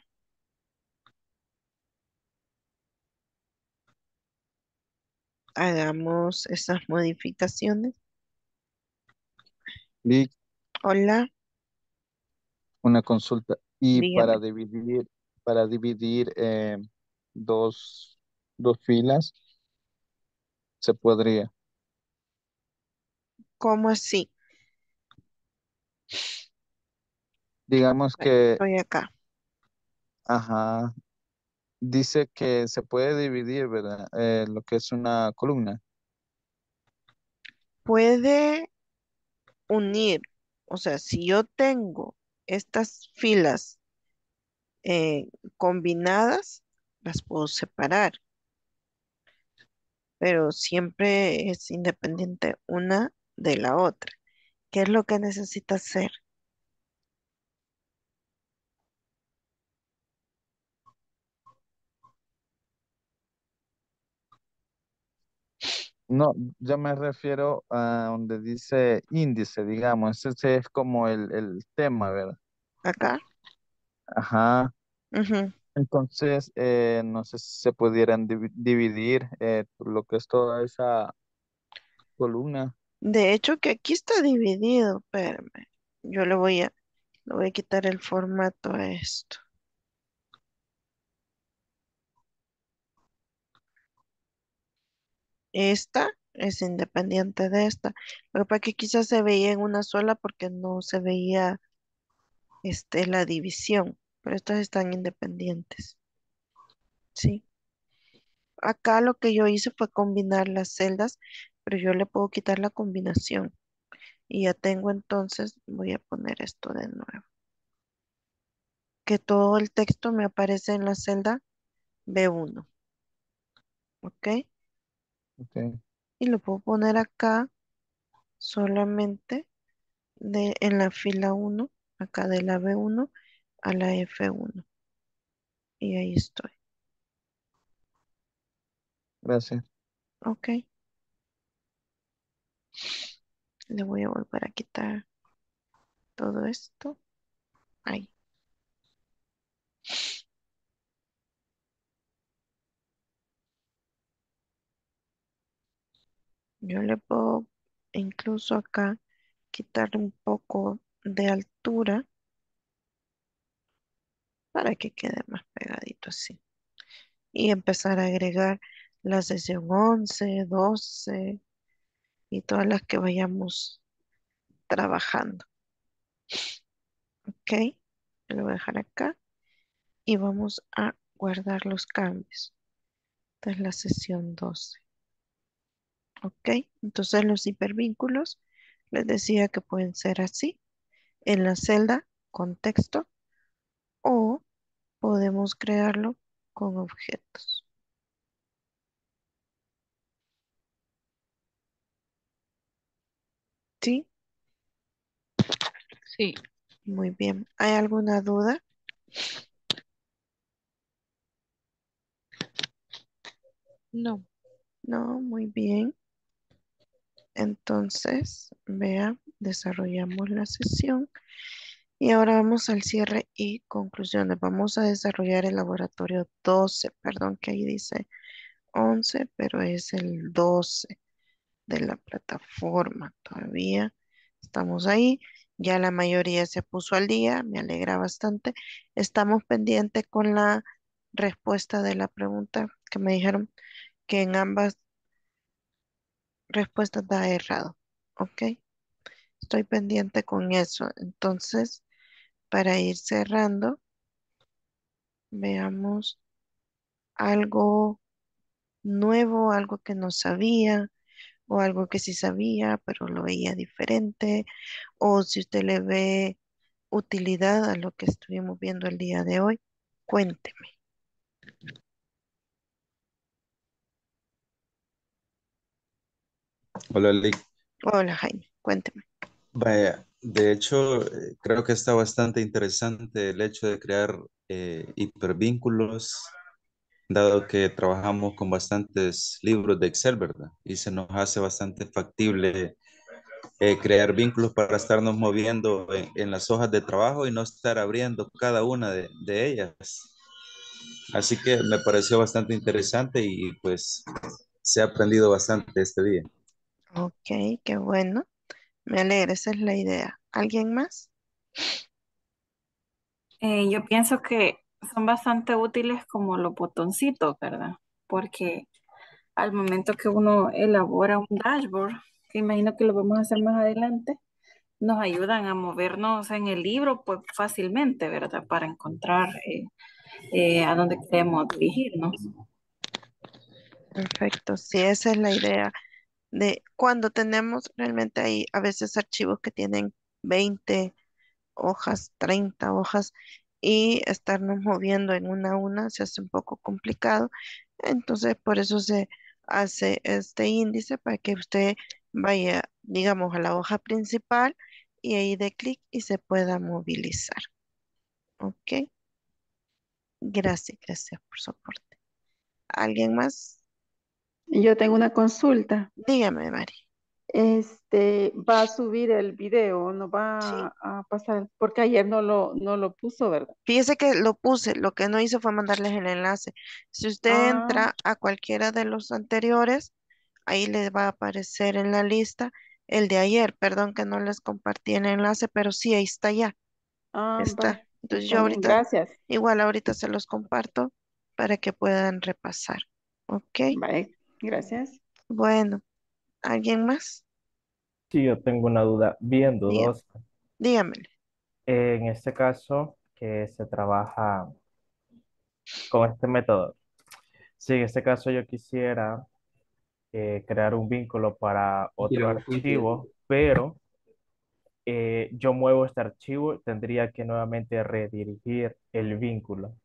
Speaker 1: Hagamos esas modificaciones.
Speaker 10: Vi
Speaker 1: Hola,
Speaker 10: una consulta. Y
Speaker 1: dígame,
Speaker 10: para dividir dos, dos filas, se podría.
Speaker 1: ¿cómo así?
Speaker 10: Digamos
Speaker 1: Aquí
Speaker 10: que,
Speaker 1: estoy acá.
Speaker 10: ajá, dice que se puede dividir, ¿verdad? Lo que es una columna.
Speaker 1: Puede unir, o sea, si yo tengo estas filas eh, combinadas, las puedo separar, pero siempre es independiente una de la otra. ¿Qué es lo que necesita hacer?
Speaker 10: No, yo me refiero a donde dice índice, digamos. Ese es como el tema, ¿verdad?
Speaker 1: Acá.
Speaker 10: Ajá.
Speaker 1: Ujú.
Speaker 10: Entonces, no sé si se pudieran dividir lo que es toda esa columna.
Speaker 1: De hecho, que aquí está dividido, espérame. Yo le voy a quitar el formato a esto. Esta es independiente de esta. Lo que pasa es que quizás se veía en una sola porque no se veía la división, pero estas están independientes. Sí. Acá lo que yo hice fue combinar las celdas, pero yo le puedo quitar la combinación. Y ya tengo entonces, voy a poner esto de nuevo. Que todo el texto me aparece en la celda B1, ¿ok?
Speaker 10: Ok,
Speaker 1: Y lo puedo poner acá solamente en la fila 1, acá de la B1 a la F1. Y ahí estoy,
Speaker 10: gracias.
Speaker 1: ¿ok? Le voy a volver a quitar todo esto. Ahí. Yo le puedo incluso acá quitarle un poco de altura para que quede más pegadito así. Y empezar a agregar la sesión 11, 12 y todas las que vayamos trabajando. ¿Ok? Lo voy a dejar acá y vamos a guardar los cambios. Esta es la sesión 12. ¿Ok? Entonces los hipervínculos les decía que pueden ser así, en la celda con texto o podemos crearlo con objetos.
Speaker 2: Sí.
Speaker 1: Muy bien. ¿Hay alguna duda?
Speaker 2: No.
Speaker 1: No, muy bien. Entonces, vea, desarrollamos la sesión y ahora vamos al cierre y conclusiones. Vamos a desarrollar el laboratorio 12, perdón que ahí dice 11, pero es el 12 de la plataforma. Todavía estamos ahí. Ya la mayoría se puso al día, me alegra bastante. Estamos pendientes con la respuesta de la pregunta que me dijeron que en ambas respuestas da errado. ¿Ok? Estoy pendiente con eso. Entonces, para ir cerrando, veamos algo nuevo, algo que no sabía o algo que sí sabía, pero lo veía diferente, o si usted le ve utilidad a lo que estuvimos viendo el día de hoy, cuénteme.
Speaker 4: Hola, Lick.
Speaker 1: Hola, Jaime, cuénteme.
Speaker 4: Vaya, de hecho, creo que está bastante interesante el hecho de crear hipervínculos, dado que trabajamos con bastantes libros de Excel, ¿verdad? Y se nos hace bastante factible crear vínculos para estarnos moviendo en las hojas de trabajo y no estar abriendo cada una de ellas. Así que me pareció bastante interesante y pues se ha aprendido bastante este día.
Speaker 1: Ok, qué bueno. Me alegra, esa es la idea. ¿Alguien más?
Speaker 3: Yo pienso que son bastante útiles como los botoncitos, ¿verdad? Porque al momento que uno elabora un dashboard, que imagino que lo vamos a hacer más adelante, nos ayudan a movernos en el libro pues fácilmente, ¿verdad? Para encontrar a dónde queremos dirigirnos.
Speaker 1: Perfecto, sí, esa es la idea de cuando tenemos realmente hay a veces archivos que tienen 20 hojas, 30 hojas y estarnos moviendo en una a una se hace un poco complicado. Entonces, por eso se hace este índice para que usted vaya, digamos, a la hoja principal y ahí dé clic y se pueda movilizar. ¿Ok? Gracias, gracias por su aporte. ¿Alguien más?
Speaker 9: Yo tengo una consulta.
Speaker 1: Dígame, Mari.
Speaker 9: Va a subir el video, no va
Speaker 1: Sí.
Speaker 9: a pasar, porque ayer no lo puso, ¿verdad?
Speaker 1: Fíjese que lo puse, lo que no hice fue mandarles el enlace. Si usted
Speaker 9: Ah,
Speaker 1: entra a cualquiera de los anteriores, ahí les va a aparecer en la lista el de ayer. Perdón que no les compartí el enlace, pero sí, ahí está ya.
Speaker 9: va,
Speaker 1: Está. Entonces yo
Speaker 9: está bien,
Speaker 1: ahorita,
Speaker 9: gracias.
Speaker 1: igual ahorita se los comparto para que puedan repasar. ¿Ok?
Speaker 9: Bye, gracias.
Speaker 1: Bueno, ¿alguien más?
Speaker 5: Sí, yo tengo una duda bien
Speaker 1: Dígame,
Speaker 5: dudosa.
Speaker 1: dígamelo.
Speaker 5: En este caso, que se trabaja con este método. Si en este caso yo quisiera crear un vínculo para otro archivo, pero yo muevo este archivo, tendría que nuevamente redirigir el vínculo.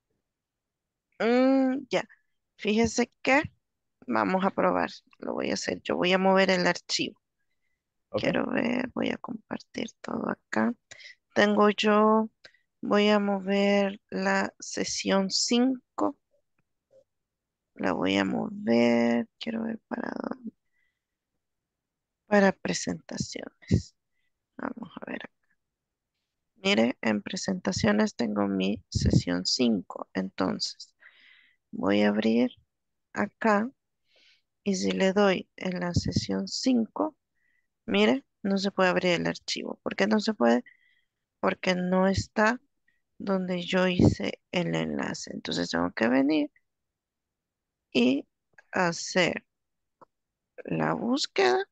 Speaker 1: Ya, fíjese que vamos a probar. Lo voy a hacer. Yo voy a mover el archivo.
Speaker 5: ¿Ok?
Speaker 1: Quiero ver, voy a compartir todo acá. Tengo yo, voy a mover la sesión 5. La voy a mover. Quiero ver para dónde. Para presentaciones. Vamos a ver. Mire, en presentaciones tengo mi sesión 5. Entonces, voy a abrir acá y si le doy en la sesión 5, mire, no se puede abrir el archivo. ¿Por qué no se puede? Porque no está donde yo hice el enlace. Entonces tengo que venir y hacer la búsqueda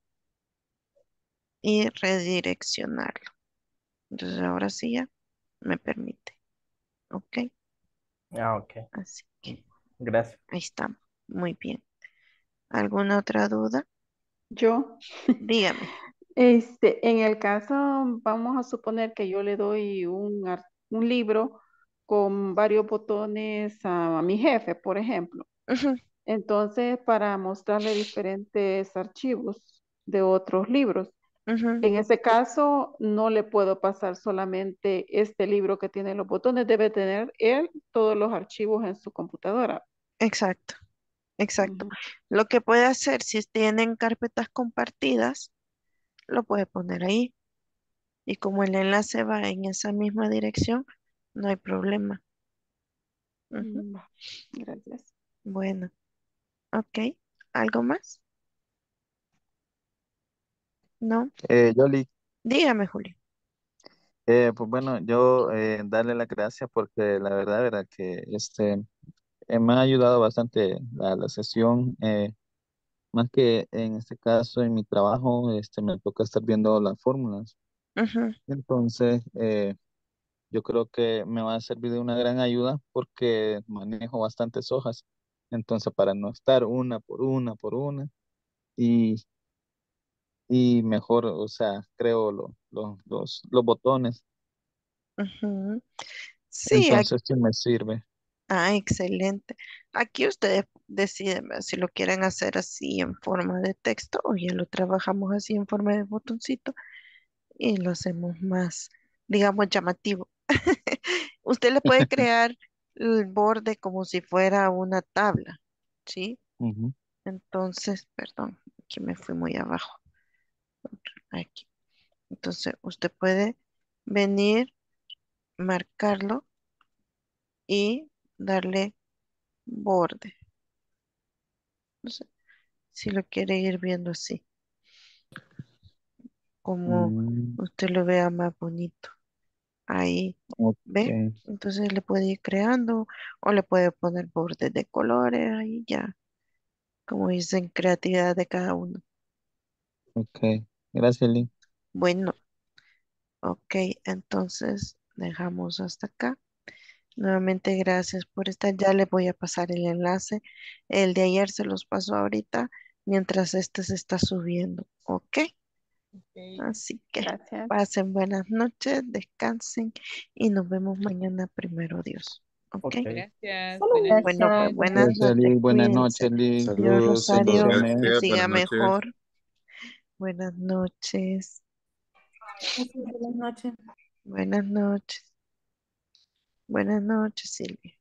Speaker 1: y redireccionarlo. Entonces ahora sí ya me permite. ¿Ok?
Speaker 5: Ah, ok.
Speaker 1: Así que
Speaker 5: Gracias.
Speaker 1: ahí estamos. Muy bien. ¿Alguna otra duda?
Speaker 9: Yo,
Speaker 1: Dígame.
Speaker 9: en el caso, vamos a suponer que yo le doy un libro con varios botones a mi jefe, por ejemplo.
Speaker 1: Ujú.
Speaker 9: Entonces, para mostrarle diferentes archivos de otros libros,
Speaker 1: Ujú.
Speaker 9: En ese caso, no le puedo pasar solamente este libro que tiene los botones, debe tener él todos los archivos en su computadora.
Speaker 1: Exacto, exacto.
Speaker 9: Ujú.
Speaker 1: Lo que puede hacer, si tienen carpetas compartidas, lo puede poner ahí. Y como el enlace va en esa misma dirección, no hay problema. Ujú.
Speaker 9: Va, gracias.
Speaker 1: Bueno, ok. ¿Algo más? No.
Speaker 10: Yoli,
Speaker 1: Dígame, Julio.
Speaker 10: pues bueno, yo darle las gracias porque la verdad que me ha ayudado bastante la sesión, más que en este caso en mi trabajo, me toca estar viendo las fórmulas.
Speaker 1: Ujú,
Speaker 10: Entonces, yo creo que me va a servir de una gran ayuda porque manejo bastantes hojas. Entonces, para no estar una por una por una y, y mejor, o sea, creo los botones.
Speaker 1: ujú. Sí,
Speaker 10: Entonces, sí me sirve.
Speaker 1: excelente. Aquí ustedes deciden, ¿verdad? Si lo quieren hacer así en forma de texto o ya lo trabajamos así en forma de botoncito y lo hacemos más, digamos, llamativo. Usted le puede crear el borde como si fuera una tabla, ¿sí?
Speaker 10: Ujú.
Speaker 1: Entonces, perdón, aquí me fui muy abajo. Aquí. Entonces, usted puede venir, marcarlo y darle borde. No sé si lo quiere ir viendo así, como
Speaker 10: Mm,
Speaker 1: usted lo vea más bonito. Ahí, ¿ve?
Speaker 10: ok,
Speaker 1: Entonces le puede ir creando o le puede poner bordes de colores, ahí ya, como dicen, creatividad de cada uno.
Speaker 10: ok. Gracias, Lee.
Speaker 1: Bueno, ok, entonces dejamos hasta acá. Nuevamente gracias por estar. Ya le voy a pasar el enlace. El de ayer se los paso ahorita mientras este se está subiendo. Ok.
Speaker 2: Ok.
Speaker 1: Así que
Speaker 9: Gracias.
Speaker 1: pasen buenas noches, descansen y nos vemos mañana primero Dios. Ok.
Speaker 5: Ok.
Speaker 2: Gracias.
Speaker 3: Solo
Speaker 2: Buenas
Speaker 1: Bueno, pues
Speaker 2: noches.
Speaker 1: buenas
Speaker 10: Gracias,
Speaker 1: noches.
Speaker 10: Lee. Buenas
Speaker 1: Cuídense.
Speaker 10: noches, Lee.
Speaker 1: Señor
Speaker 4: Saludos,
Speaker 1: Rosario, que
Speaker 10: Bendiciones.
Speaker 8: Gracias,
Speaker 1: siga
Speaker 8: buenas noches.
Speaker 1: mejor. Buenas noches.
Speaker 3: buenas noches.
Speaker 1: Buenas noches. Buenas noches, Silvia.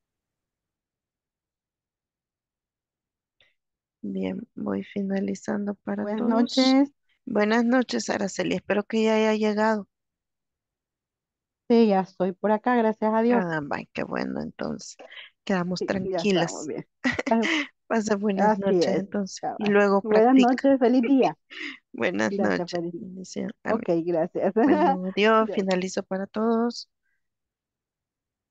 Speaker 1: Bien, voy finalizando para
Speaker 9: Buenas
Speaker 1: todos.
Speaker 9: noches.
Speaker 1: Buenas noches, Araceli. Espero que ya haya llegado.
Speaker 9: Sí, ya estoy por acá, gracias a Dios.
Speaker 1: Ah, vaya, qué bueno, entonces. Quedamos
Speaker 9: Sí, ya estamos
Speaker 1: tranquilas.
Speaker 9: bien. Ah,
Speaker 1: Pase buenas
Speaker 9: así
Speaker 1: noches,
Speaker 9: es.
Speaker 1: entonces. Y
Speaker 9: Cabal.
Speaker 1: luego
Speaker 9: Buenas
Speaker 1: practica.
Speaker 9: noches, feliz día.
Speaker 1: Buenas
Speaker 9: Gracias,
Speaker 1: noches.
Speaker 9: feliz día.
Speaker 1: Bendición.
Speaker 9: Ok,
Speaker 1: Amén.
Speaker 9: gracias.
Speaker 1: Bueno, adiós.
Speaker 9: Gracias.
Speaker 1: Finalizo para todos.